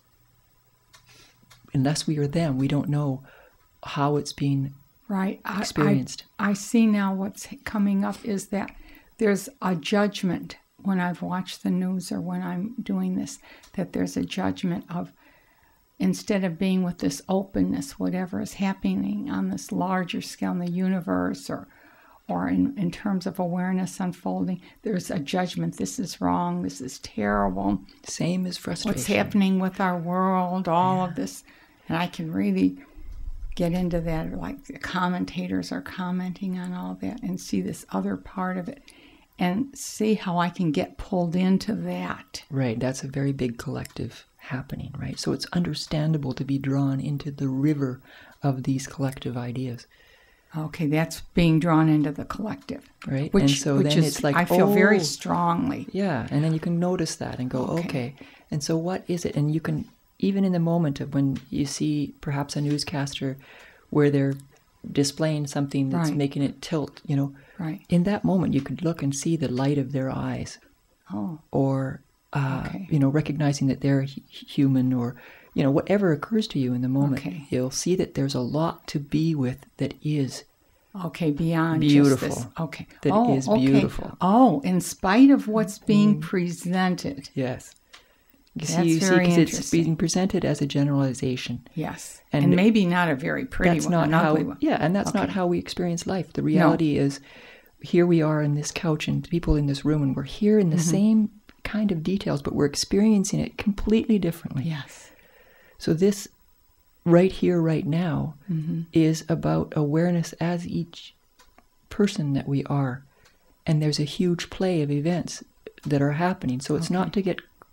unless we are them, we don't know how it's being Right. experienced. I see now what's coming up is that there's a judgment when I've watched the news or when I'm doing this, that there's a judgment of, instead of being with this openness, whatever is happening on this larger scale in the universe or in terms of awareness unfolding, there's a judgment. This is wrong. This is terrible. Same as frustration. What's happening with our world, all of this. And I can really get into that, like the commentators are commenting on all that, and see this other part of it and see how I can get pulled into that. Right, that's a very big collective happening, right? So it's understandable to be drawn into the river of these collective ideas. Okay, that's being drawn into the collective. Right, Which, and so which then is, it's like, I feel very strongly. Yeah, and then you can notice that and go, okay. And so what is it? And you can, even in the moment of when you see perhaps a newscaster where they're displaying something that's Right. making it tilt, you know, Right. in that moment you could look and see the light of their eyes, Oh, or, Okay. you know, recognizing that they're human, or, you know, whatever occurs to you in the moment, Okay. you'll see that there's a lot to be with that is okay, beyond Beautiful. just this. Okay. That is beautiful. Oh, in spite of what's being presented. Yes. You That's see, very because it's interesting. being presented as a generalization. Yes. And And maybe not a very pretty That's one, not an how. ugly one. Yeah, and that's not Okay. how we experience life. The reality is, here we are in this couch and people in this room, and we're here in the same kind of details, but we're experiencing it completely differently. Yes. So this, right here, right now, is about awareness as each person that we are, and there's a huge play of events that are happening. So it's not to get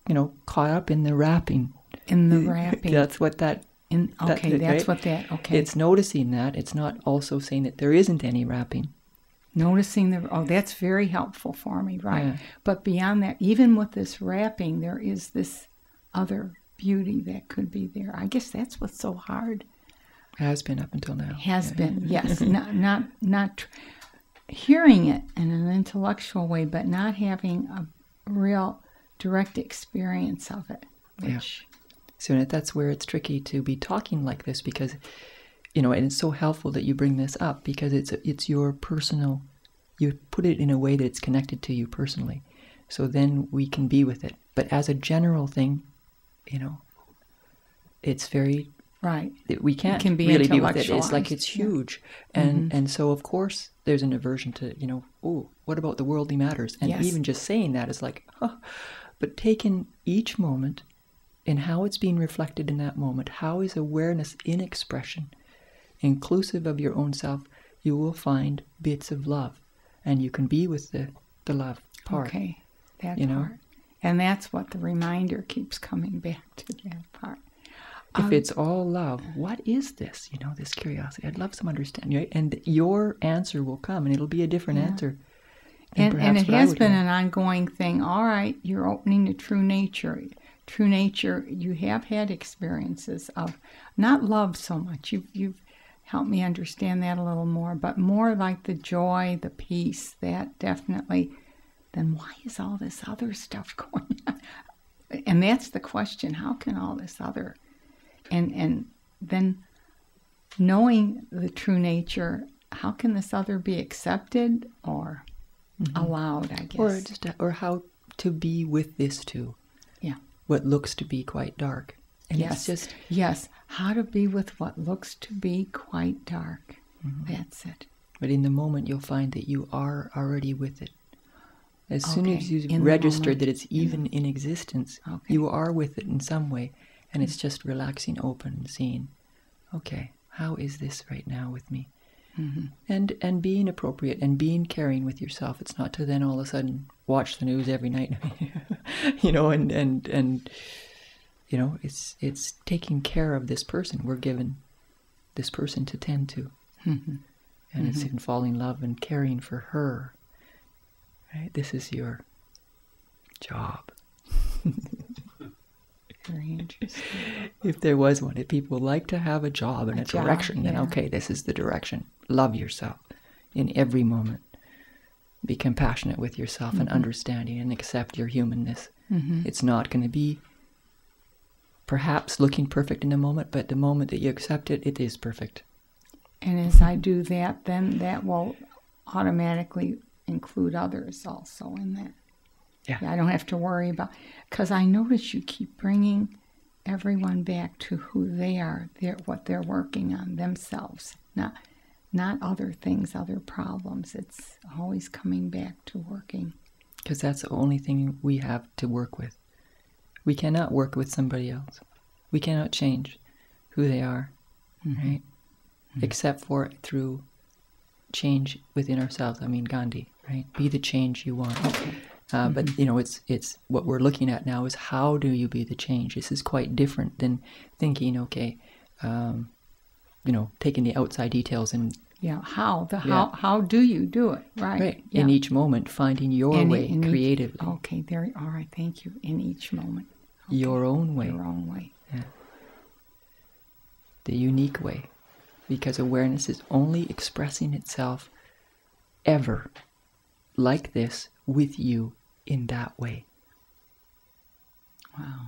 caught up in the wrapping. In the wrapping. That's what that. Okay, that's right? what that. Okay. It's noticing that. It's not also saying that there isn't any wrapping. Noticing that's very helpful for me, right? Yeah. But beyond that, even with this wrapping, there is this other beauty that could be there. I guess that's what's so hard. Has been up until now. Has been, yes. not hearing it in an intellectual way, but not having a real direct experience of it. Which, So that's where it's tricky to be talking like this, because, and it's so helpful that you bring this up, because it's your personal, you put it in a way that it's connected to you personally. So then we can be with it. But as a general thing, it's very, right. we can't can be really be with it. It's intellectualized. like it's huge. And so of course there's an aversion to, oh, what about the worldly matters? And Yes. even just saying that is like, but taking each moment and how it's being reflected in that moment, how is awareness in expression, inclusive of your own self, you will find bits of love, and you can be with the love part. Okay, that you know? part. And that's what the reminder keeps coming back to, that part. If it's all love, what is this? This curiosity. I'd love some understanding, right? And your answer will come, and it'll be a different answer. And perhaps it what I has would been hear. an ongoing thing. All right, you're opening to true nature. True nature, you have had experiences of not love so much. You've helped me understand that a little more, but more like the joy, the peace, that definitely. Then why is all this other stuff going on? And that's the question. How can all this other... And then knowing the true nature, how can this other be accepted or allowed, I guess? Or how to be with this too. Yeah. What looks to be quite dark. And Yes. it's just, Yes. How to be with what looks to be quite dark. That's it. but in the moment you'll find that you are already with it. As soon Okay, as you in the registered moment. that it's even in existence, Okay. you are with it in some way. And it's just relaxing, open, and seeing, okay, how is this right now with me? And being appropriate and being caring with yourself. It's not to then all of a sudden watch the news every night, and it's taking care of this person. We're given this person to tend to, and it's in falling in love and caring for her. Right? This is your job. Very interesting. If there was one, if people like to have a job and a job, direction, then yeah. okay, this is the direction. Love yourself in every moment. Be compassionate with yourself and understanding, and accept your humanness. It's not going to be perhaps looking perfect in a moment, but the moment that you accept it, it is perfect. And as I do that, then that will automatically include others also in that. Yeah. I don't have to worry about, because I notice you keep bringing everyone back to who they are, what they're working on themselves, not other things, other problems. It's always coming back to working. Because that's the only thing we have to work with. We cannot work with somebody else. We cannot change who they are, right? Except for through change within ourselves. I mean, Gandhi, right? Be the change you want. Okay. But it's what we're looking at now is how do you be the change? This is quite different than thinking, okay, taking the outside details and How do you do it? Right. in each moment finding your way creatively, Okay, there. All right, thank you. In each moment. Okay. your own way, Your own way. the unique way, because awareness is only expressing itself ever like this with you in that way. Wow.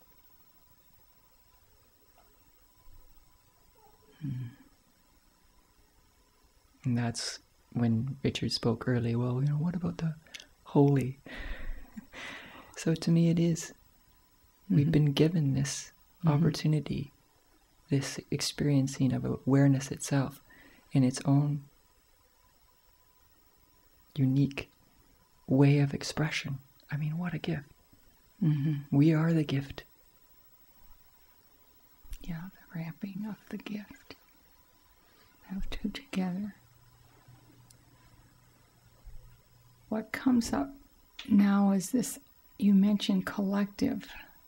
And that's when Richard spoke earlier. Well, what about the holy? So to me, it is. We've been given this opportunity, this experiencing of awareness itself in its own unique way of expression. I mean, what a gift. We are the gift. Yeah, the wrapping of the gift. Have two together. What comes up now is this, you mentioned collective,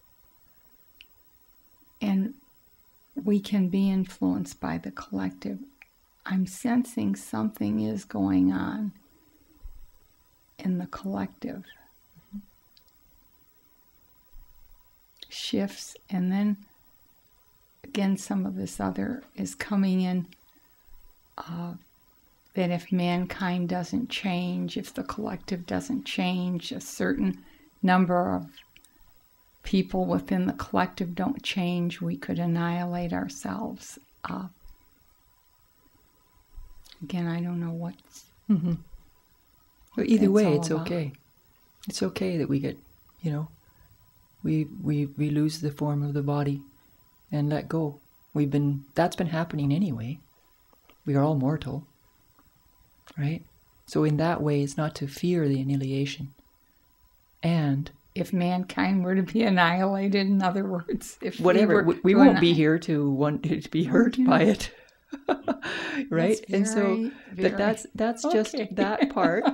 and we can be influenced by the collective. I'm sensing something is going on in the collective. Shifts, and then again some of this other is coming in, that if mankind doesn't change, if the collective doesn't change, a certain number of people within the collective don't change, we could annihilate ourselves. Again, I don't know what's... Mm-hmm. But either that's way, all it's about. okay. It's okay that we get, we lose the form of the body and let go. That's been happening anyway. We are all mortal, right? So in that way, it's not to fear the annihilation. And If mankind were to be annihilated, in other words, if whatever, we to won't be here to want to be hurt by it. Right? That's And so very, that's just okay. that part.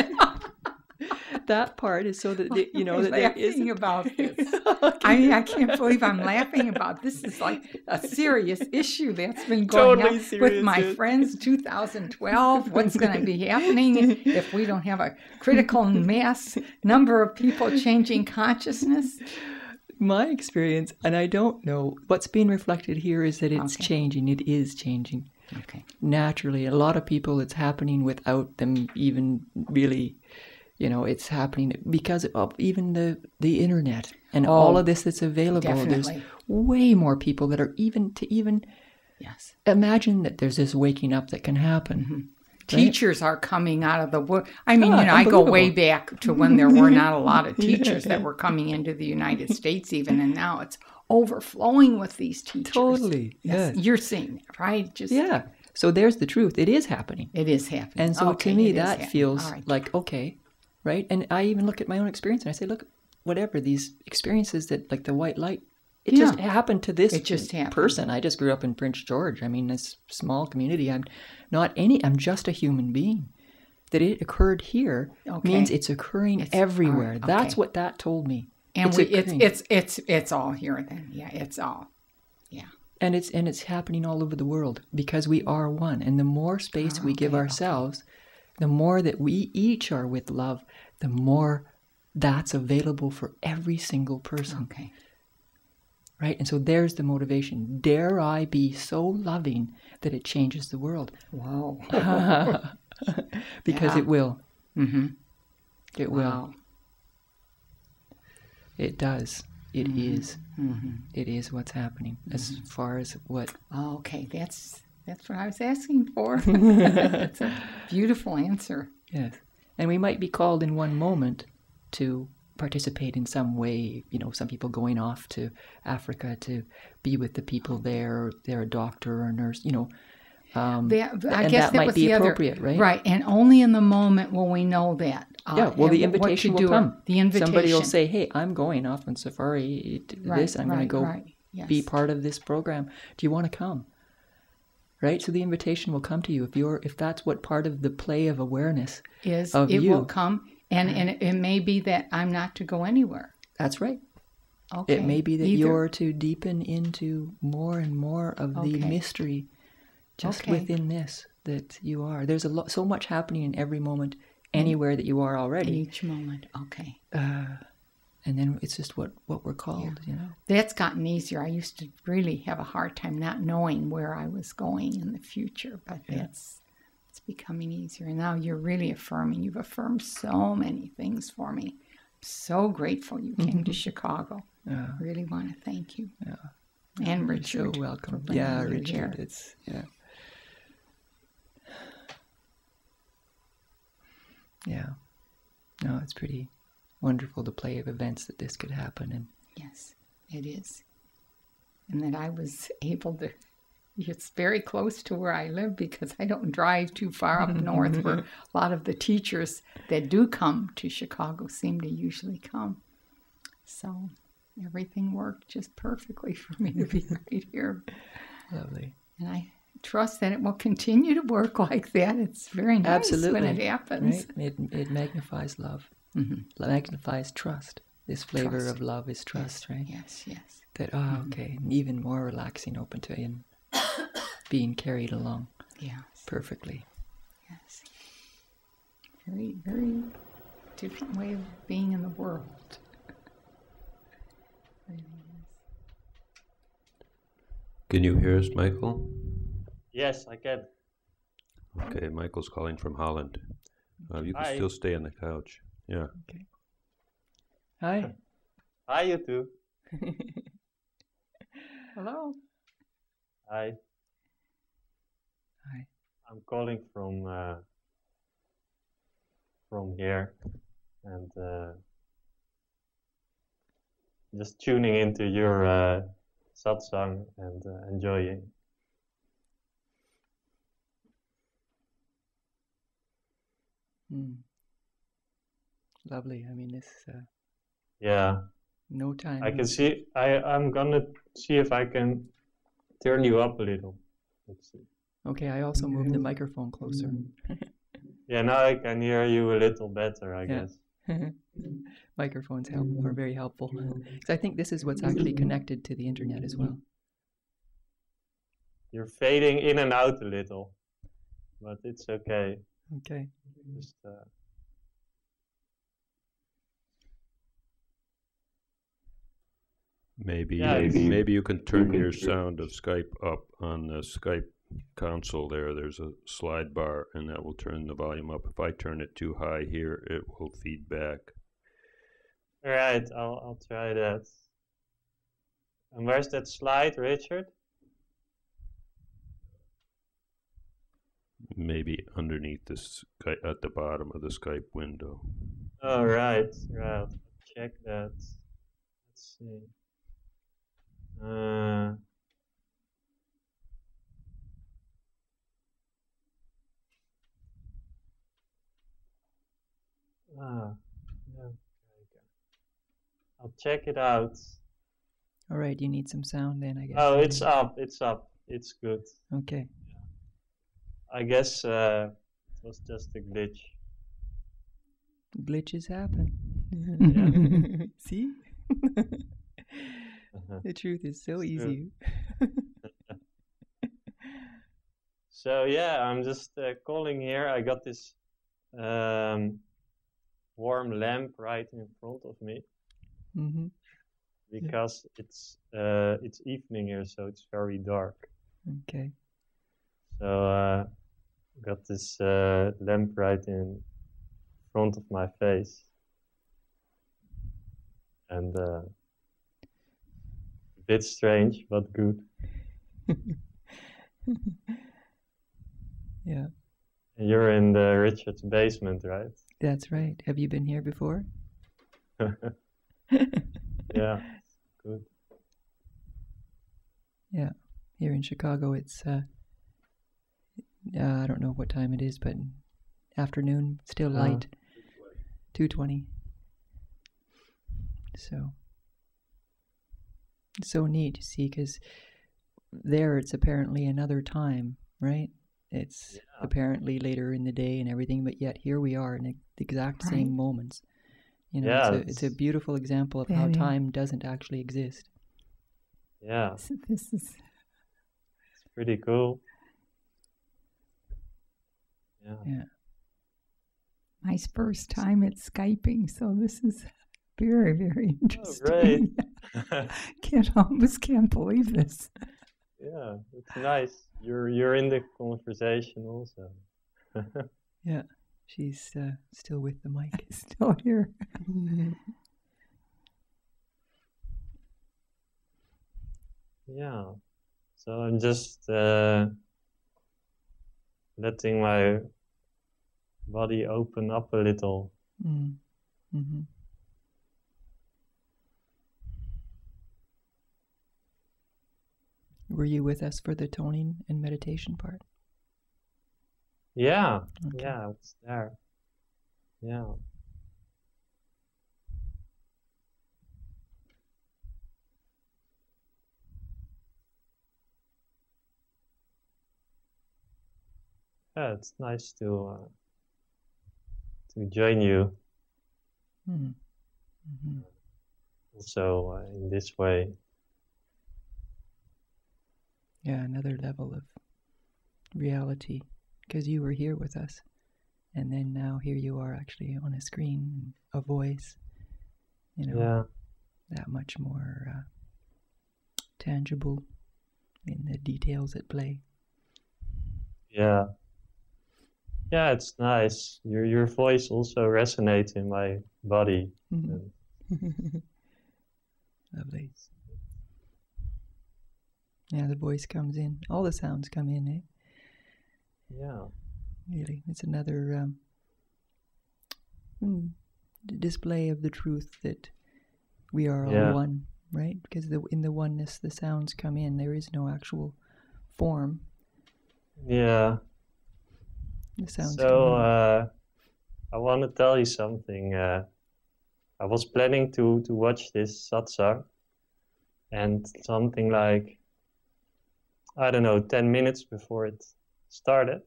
That part is so that that there laughing isn't about this. I can't believe I'm laughing about this. Is like a serious issue that's been going Totally on with serious, my yes. friends. 2012. What's going to be happening if we don't have a critical mass number of people changing consciousness? My experience, and I don't know, what's being reflected here is that it's Okay. changing. It is changing Okay. naturally. A lot of people, it's happening without them even really, it's happening because of even the internet and all of this that's available. There's definitely. way more people that are even Yes. imagine that there's this waking up that can happen. Teachers are coming out of the wood. I mean, Ah, I go way unbelievable. back to when there were not a lot of teachers that were coming into the United States even, and now it's overflowing with these teachers. Totally, Yes. yes. You're seeing that, right? Just Yeah. So there's the truth. It is happening. It is happening. And so Okay, to me, it is that happening. feels All right. like, okay, right? And I even look at my own experience and I say, look, whatever, these experiences that, like the white light, it Yeah. just happened to this It just happened. person. I just grew up in Prince George. I mean, this small community. I'm just a human being. That it occurred here Okay. means it's occurring It's- everywhere. all right, That's okay. what that told me. And occurring. it's all here then. Yeah, it's all. Yeah. And it's happening all over the world because we are one. And the more space we give okay, ourselves, the more that we each are with love, the more that's available for every single person. Okay. Right? And so there's the motivation. Dare I be so loving that it changes the world? Whoa. Because Yeah. it will. Mm-hmm. It will. Wow. It does. It is. Mm-hmm. It is what's happening as far as what... Okay, that's what I was asking for. That's a beautiful answer. Yes. And we might be called in one moment to participate in some way. Some people going off to Africa to be with the people there, or they're a doctor or a nurse, I and guess that that might was be the appropriate, other, right? Right, and only in the moment will we know that. Yeah, well, the and what invitation to will do. come. The invitation. Somebody will say, hey, I'm going off on safari to this. I'm going to go Yes. be part of this program. Do you want to come? Right? So the invitation will come to you if that's what part of the play of awareness Is of it you. will come, and it may be that I'm not to go anywhere. That's right. Okay. It may be that Either. you're to deepen into more and more of the Okay. mystery just Okay. within this that you are. There's so much happening in every moment, anywhere that you are already. Each moment. Okay. And then it's just what we're called, That's gotten easier. I used to really have a hard time not knowing where I was going in the future, but it's becoming easier. And now you're really affirming. You've affirmed so many things for me. I'm so grateful you came to Chicago. Really want to thank you. And You're Richard. so welcome. for bringing Yeah, you Richard. here. Yeah. No, it's pretty wonderful, the play of events that this could happen. And Yes, it is. And that I was able to, it's very close to where I live because I don't drive too far up north where a lot of the teachers that do come to Chicago seem to usually come. So everything worked just perfectly for me to be right here. lovely. And I trust that it will continue to work like that. It's very nice Absolutely. when it happens. Right? It magnifies love. Mhm. Magnifies trust. This flavor Trust. of love is trust, right? Yes, yes. That, okay, even more relaxing, open to and being carried along Yes, perfectly. yes. Very, very different way of being in the world. Really is. Can you hear us, Michael? Yes, I can. Okay, Michael's calling from Holland. You can Hi. still stay on the couch. Yeah. Okay. Hi. Hi, you two. Hello. Hi. Hi. I'm calling from here, and just tuning into your satsang and enjoying. Mm. Lovely. I mean, this Yeah, no time. I can see. I'm gonna see if I can turn you up a little. Let's see. Okay, I also moved the microphone closer. Yeah, now I can hear you a little better, I Yeah. guess. Microphones are very helpful. 'Cause I think this is what's actually connected to the internet as well. You're fading in and out a little, but it's okay. Okay. Just Maybe, Yeah, it's- maybe you can turn your sound of Skype up on the Skype console there. There's a slide bar, and that will turn the volume up. If I turn it too high here, it will feed back. all right. I'll try that. And where's that slide, Richard? Maybe underneath this at the bottom of the Skype window. All right. Right. Check that. Let's see. Yeah. Okay. I'll check it out. All right, you need some sound then, I guess. Oh, it's up. It's up. It's good. Okay. I guess it was just a glitch. Glitches happen. See? The truth is so It's easy. So yeah, I'm just calling here. I got this warm lamp right in front of me Hmm. because it's evening here, so it's very dark. Okay. So got this lamp right in front of my face, and a bit strange, but good. Yeah, And you're in the Richard's basement, right? that's right. Have you been here before? Yeah, good. Yeah. Here in Chicago, it's, I don't know what time it is, but afternoon, still light. 2:20. So, it's so neat to see, because there it's apparently another time, right? It's Yeah. apparently later in the day and everything, but yet here we are in the exact same Right. moments. You know, Yeah, it's a beautiful example of That how is. time doesn't actually exist. Yeah, This is it's pretty cool. Yeah. Yeah. my first time at Skyping, so this is very, very Oh, interesting. Almost can't believe this. Yeah, it's nice. You're in the conversation also. Yeah. She's still with the mic. Still here. Yeah. So I'm just letting my body open up a little. Mm. Mm-hmm. Were you with us for the toning and meditation part? Yeah. Okay. Yeah, I was there. Yeah. Yeah, it's nice to join you. Mm. Mm-hmm. also in this way. Yeah, another level of reality, because you were here with us, and then now here you are actually on a screen, a voice, Yeah. that much more tangible in the details at play. Yeah. Yeah, it's nice. Your voice also resonates in my body. Mhm. And Lovely. Yeah, the voice comes in. All the sounds come in, eh? yeah. Really, it's another display of the truth that we are Yeah. all one, right? Because in the oneness, the sounds come in. There is no actual form. Yeah. The sounds So come in. I want to tell you something. I was planning to watch this satsang, and something like, I don't know, 10 minutes before it started,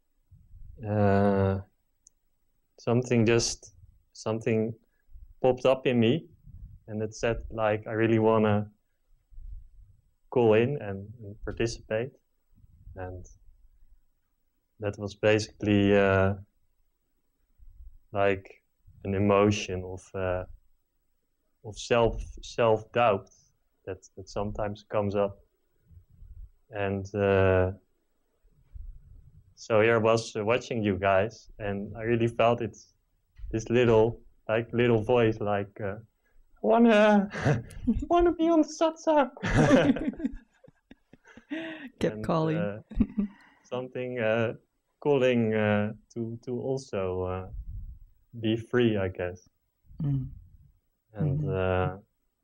something popped up in me, and it said like, I really want to call in and participate. And that was basically like an emotion of self doubt that sometimes comes up. And so here I was watching you guys, and I really felt it's this little voice like, I wanna be on the satsang. Kept And, calling. something calling to also be free, I guess. Mm. And Mhm.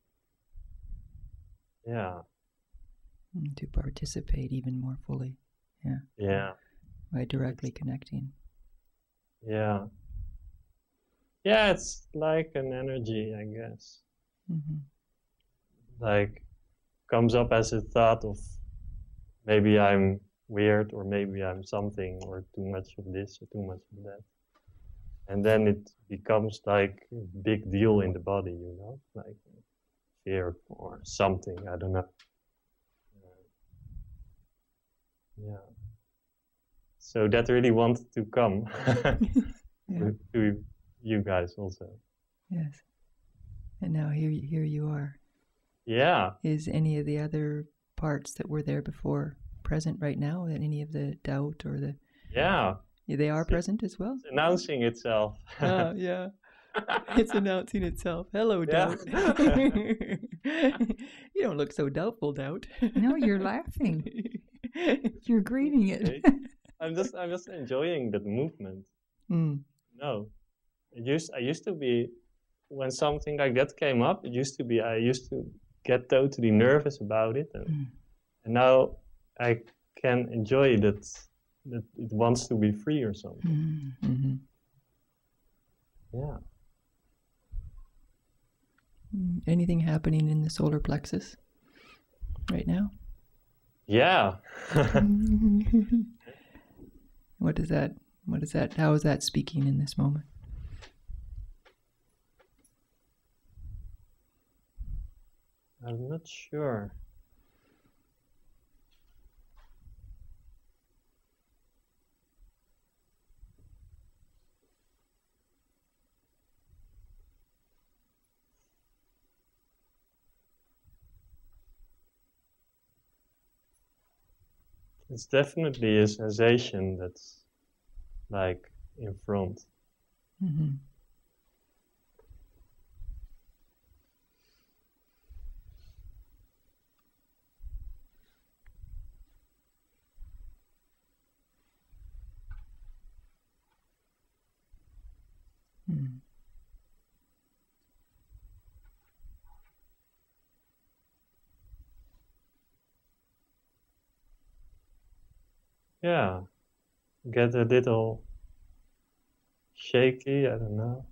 yeah, To participate even more fully. yeah, By directly connecting. yeah. Yeah, it's like an energy, I guess. Mm-hmm. Like, comes up as a thought of maybe I'm weird, or maybe I'm something, or too much of this or too much of that. And then it becomes like a big deal in the body, like fear or something, I don't know. Yeah. So that really wanted to come Yeah. to you guys also. Yes. And now here you are. Yeah. Is any of the other parts that were there before present right now? Any of the doubt or the... Yeah. They are present as well? It's announcing itself. Yeah. It's announcing itself. Hello, Yeah. doubt. You don't look so doubtful, doubt. No, you're laughing. You're greeting it. Okay. I'm just enjoying that movement. Mm. No. I used to be, when something like that came up, I used to get totally nervous about it, and now I can enjoy that it wants to be free or something. Mm-hmm. Yeah. Anything happening in the solar plexus right now? Yeah. What is that? How is that speaking in this moment? I'm not sure. It's definitely a sensation that's like in front. Mm-hmm. Mm. Yeah. Get a little shaky, I don't know.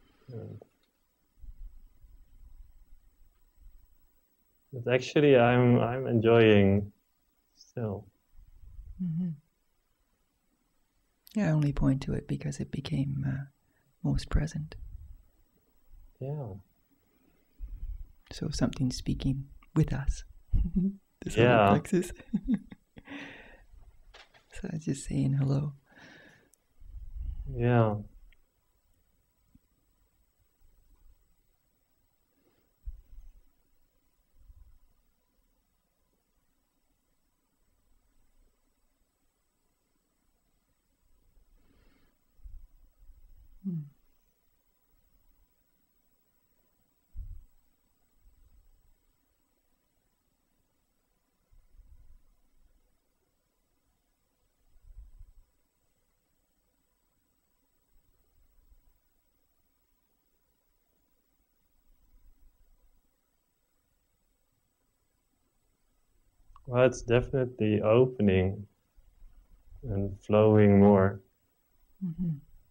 But actually I'm enjoying still. Mm-hmm. Yeah, I only point to it because it became most present. Yeah. So something speaking with us. The solar Yeah. plexus. So I was just saying hello. Yeah. Well, it's definitely opening and flowing more. Mm-hmm.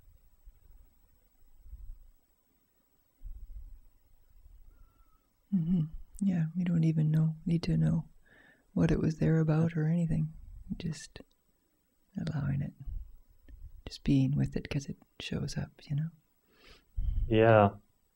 Mm-hmm. Yeah, we don't even need to know what it was there about or anything. Just allowing it. Just being with it because it shows up, you know? Yeah.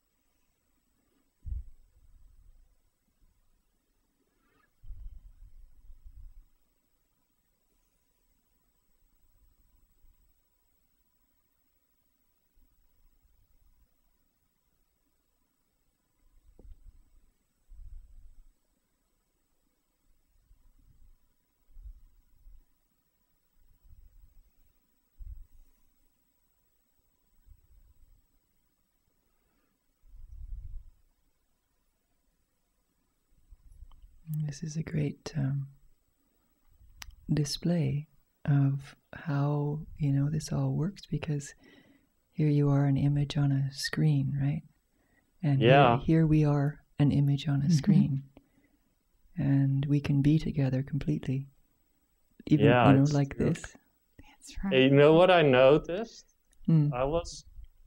This is a great display of how, you know, this all works, because here you are, an image on a screen, right? And Yeah. here we are, an image on a screen. And we can be together completely. Even, Yeah, you know, it's like true. this. That's right. Hey, you know what I noticed? Mm. I was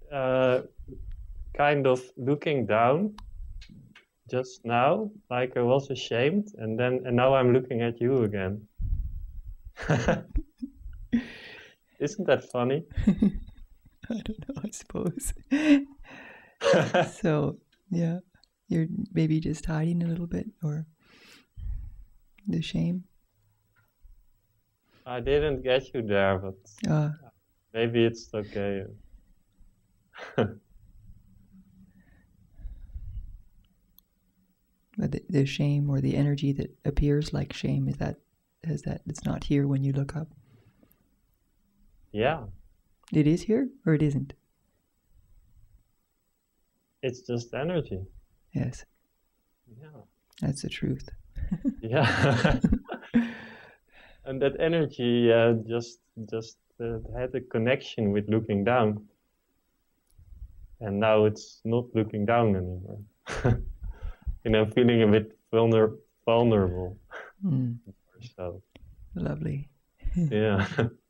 kind of looking down just now, like I was ashamed, and now I'm looking at you again. Isn't that funny? I don't know, I suppose. So, yeah, you're maybe just hiding a little bit, or the shame. I didn't get you there, but maybe it's okay. But the shame, or the energy that appears like shame, it's not here when you look up. Yeah, It is here, or it isn't? it's just energy. Yes, Yeah, that's the truth. yeah. And that energy just had a connection with looking down, and now it's not looking down anymore. You know, feeling a bit vulnerable. Mm, So lovely. yeah.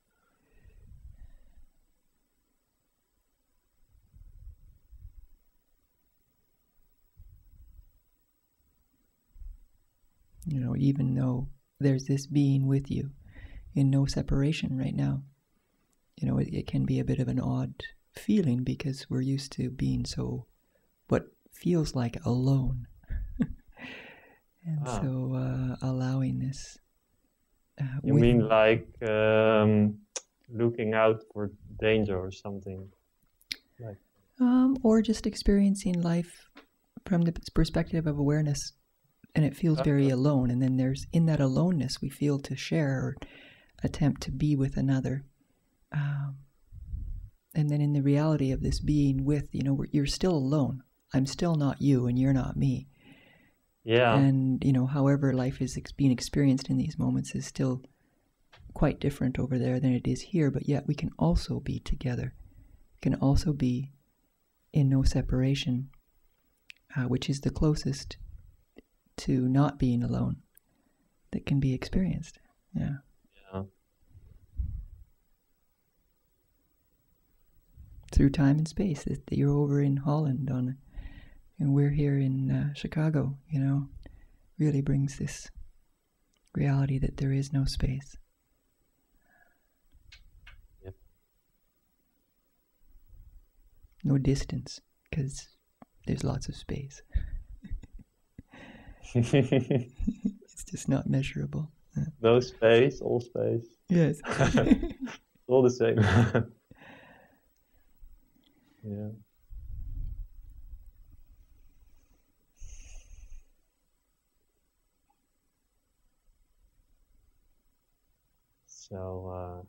You know, even though there's this being with you in no separation right now, you know, it can be a bit of an odd feeling, because we're used to being so, what feels like, alone. And so allowing this. You mean like looking out for danger or something? Like. Or just experiencing life from the perspective of awareness, and it feels very alone. And then there's, in that aloneness, we feel to share or attempt to be with another. And then in the reality of this being with, you know, you're still alone. I'm still not you, and you're not me. Yeah. And, you know, however life is being experienced in these moments is still quite different over there than it is here, but yet we can also be together. We can also be in no separation, which is the closest to not being alone that can be experienced. Yeah. Yeah. Through time and space. That you're over in Holland and we're here in Chicago, you know, really brings this reality that there is no space. Yep. No distance, because there's lots of space. It's just not measurable. No space, all space. Yes. All the same. Yeah. So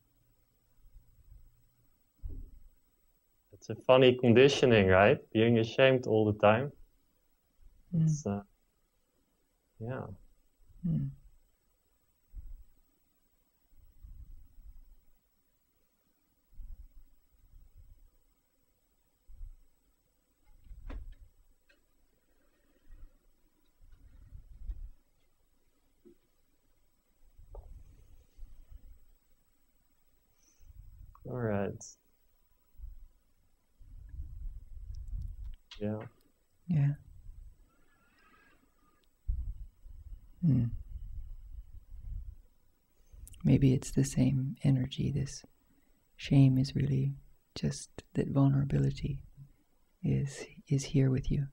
it's a funny conditioning, right? Being ashamed all the time. It's yeah. Mm. All right. Yeah. Yeah. Hmm. Maybe it's the same energy. This shame is really just that vulnerability is here with you.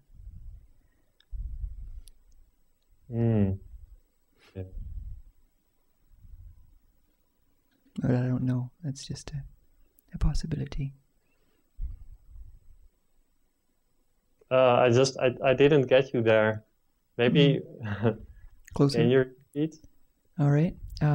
Yeah. But I don't know. That's just a possibility. I didn't get you there. Maybe Closer. can you repeat? All right.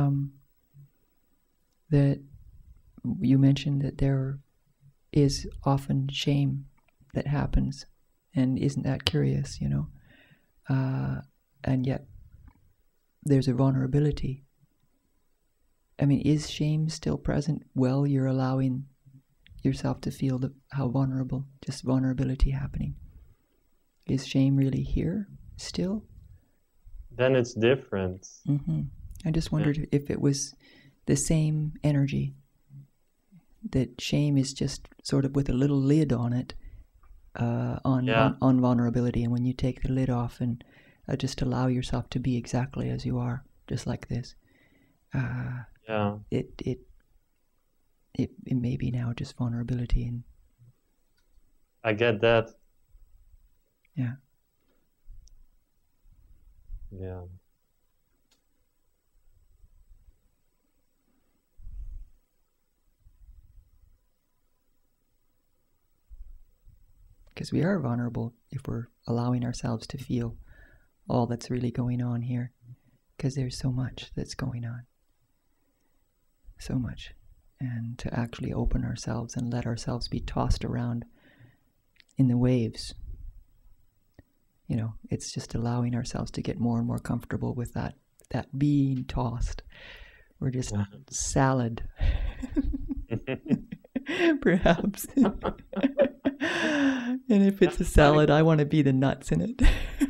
That you mentioned that there is often shame that happens, and isn't that curious, you know? And yet there's a vulnerability. I mean, is shame still present while you're allowing yourself to feel how vulnerable, just vulnerability happening? Is shame really here still? Then it's different. Mm-hmm. I just wondered if it was the same energy, that shame is just sort of with a little lid on it, on vulnerability, and when you take the lid off and just allow yourself to be exactly as you are, just like this, it may be now just vulnerability. And I get that. Yeah. Yeah. Because we are vulnerable if we're allowing ourselves to feel all that's really going on here. Because there's so much that's going on. So much. And to actually open ourselves and let ourselves be tossed around in the waves. You know, it's just allowing ourselves to get more and more comfortable with that being tossed. We're just salad. Perhaps. And if it's a salad, I want to be the nuts in it.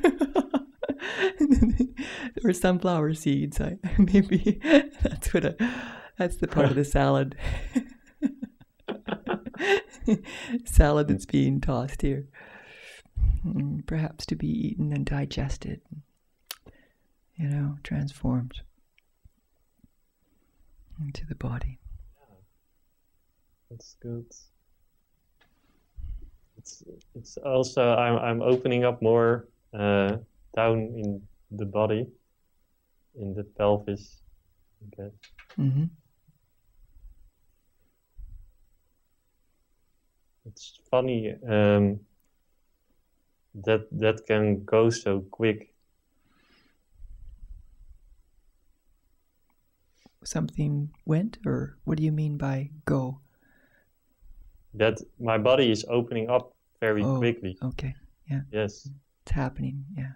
Or sunflower seeds. Maybe that's the part of the salad. Salad that's being tossed here. Perhaps to be eaten and digested. You know, transformed into the body. That's good. It's also I'm opening up more down in the body, in the pelvis. Okay. Mm-hmm. It's funny that can go so quick. Something went, or what do you mean by go? That my body is opening up very quickly. Okay, yeah. Yes. It's happening, yeah.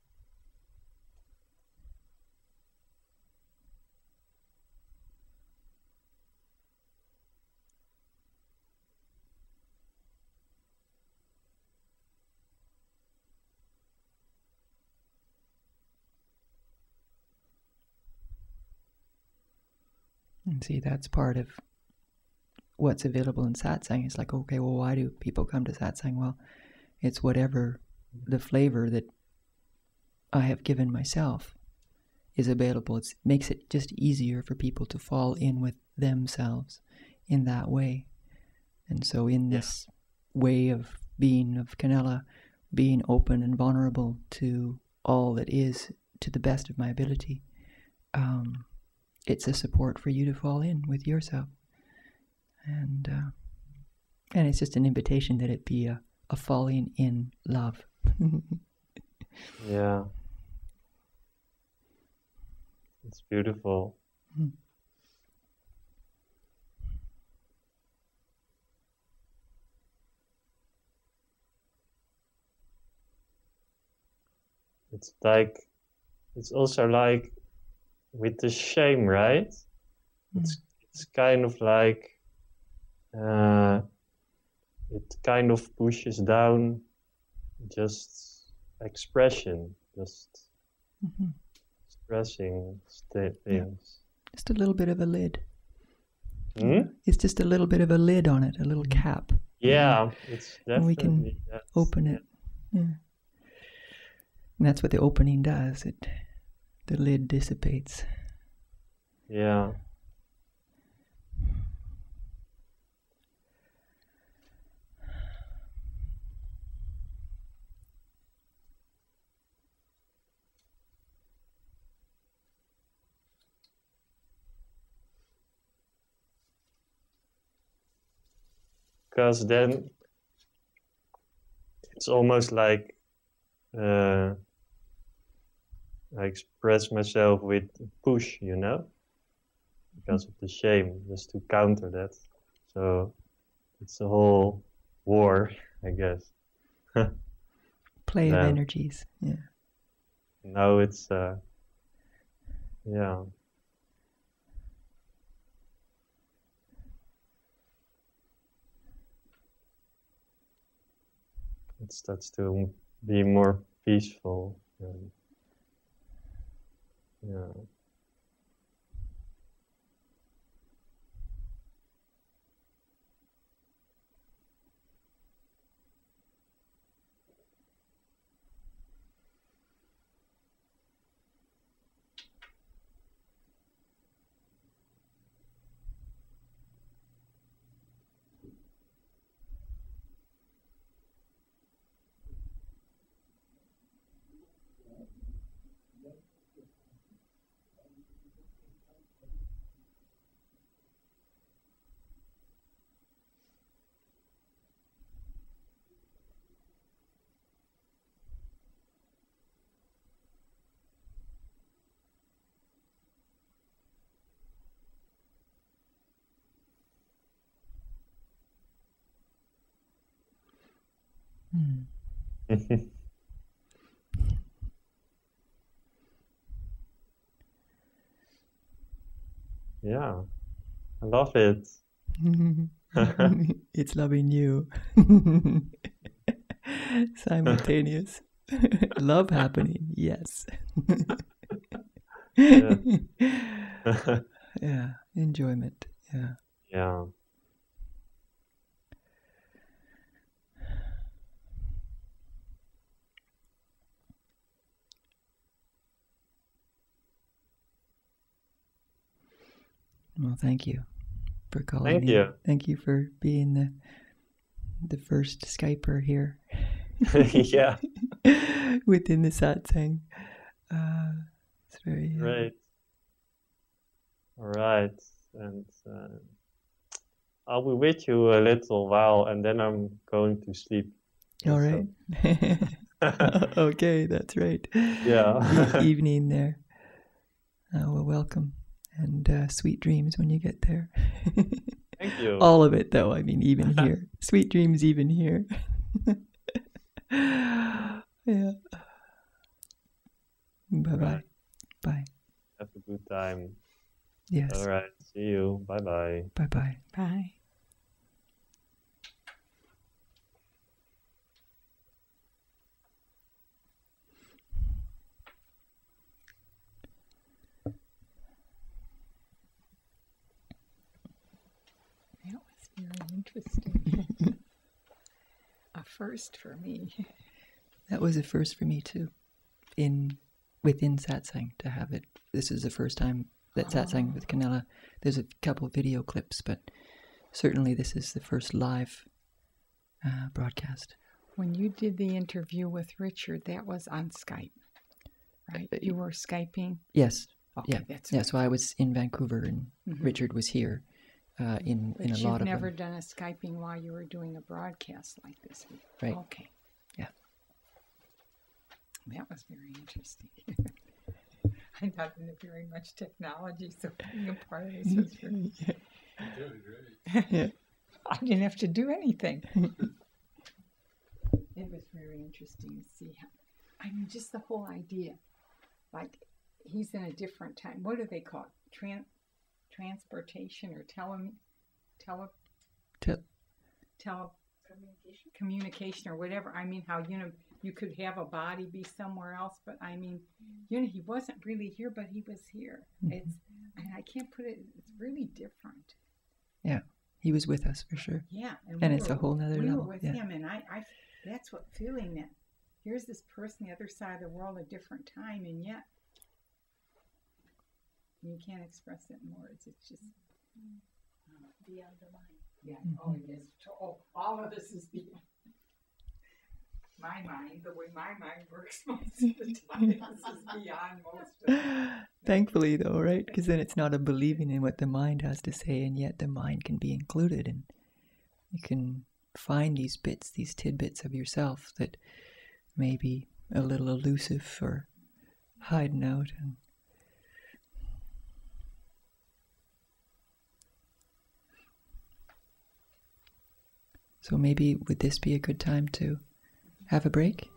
And see, that's part of what's available in satsang. It's like, okay, well, why do people come to satsang? Well, it's whatever the flavor that I have given myself is available. It makes it just easier for people to fall in with themselves in that way. And so in this way of being of Canella, being open and vulnerable to all that is to the best of my ability. It's a support for you to fall in with yourself. And it's just an invitation that it be a falling in love. Yeah. It's beautiful. Mm. It's also like with the shame, right? It's kind of like it kind of pushes down just expression, just expressing things. Just a little bit of a lid. Hmm? It's just a little bit of a lid on it, a little cap. Yeah, it's definitely And we can that. open it. Yeah. And that's what the opening does. The lid dissipates. Yeah. Because then it's almost like I express myself with push, you know, because of the shame, just to counter that. So it's a whole war, I guess. Play of Yeah. energies. Yeah. Now it's, yeah. It starts to be more peaceful. And, yeah. Yeah, I love it. It's loving you. Simultaneous. Love happening, yes. Yeah. Yeah, enjoyment. Yeah. Yeah. Well, thank you for calling Thank in. you. Thank you for being the first Skyper here. Yeah. Within the satsang. It's very Great. All right. And I'll be with you a little while and then I'm going to sleep. all also. right. Okay, that's right. Yeah. Evening there. Well, welcome and sweet dreams when you get there. Thank you. All of it, though. I mean, even here. Sweet dreams, even here. Yeah. Bye-bye. Right. Bye. Have a good time. Yes. All right. See you. Bye-bye. Bye-bye. Bye. That was very interesting. A first for me. That was a first for me, too. Within satsang, to have it. This is the first time that satsang with Canella. There's a couple of video clips, but certainly this is the first live broadcast. When you did the interview with Richard, that was on Skype. You were Skyping? Yes. Okay, Yeah. that's Yeah. right. So I was in Vancouver and Mhm. Richard was here in But a you've lot of never them. done a Skyping while you were doing a broadcast like this. Right. Okay. Yeah. That was very interesting. I'm not into very much technology, so being a part of this was very... Yeah. I didn't have to do anything. It was very interesting to see how, I mean, just the whole idea. Like, he's in a different time. What do they call it? Transportation or communication or whatever. I mean, how, you could have a body be somewhere else, but I mean, he wasn't really here, but he was here. It's, and I can't put it, it's really different. Yeah. He was with us for sure. Yeah. And it's a whole nother we level. were with Yeah. him, and I that's what feeling that here's this person the other side of the world, a different time, and yet you can't express it in words. It's just beyond the mind. Yeah. Oh, it is. Oh, all of this is beyond my mind. The way my mind works most of the time, this is beyond most of it. Thankfully, though, right? Because then it's not a believing in what the mind has to say, and yet the mind can be included, and you can find these bits, these tidbits of yourself that may be a little elusive or hiding out. And so maybe would this be a good time to have a break?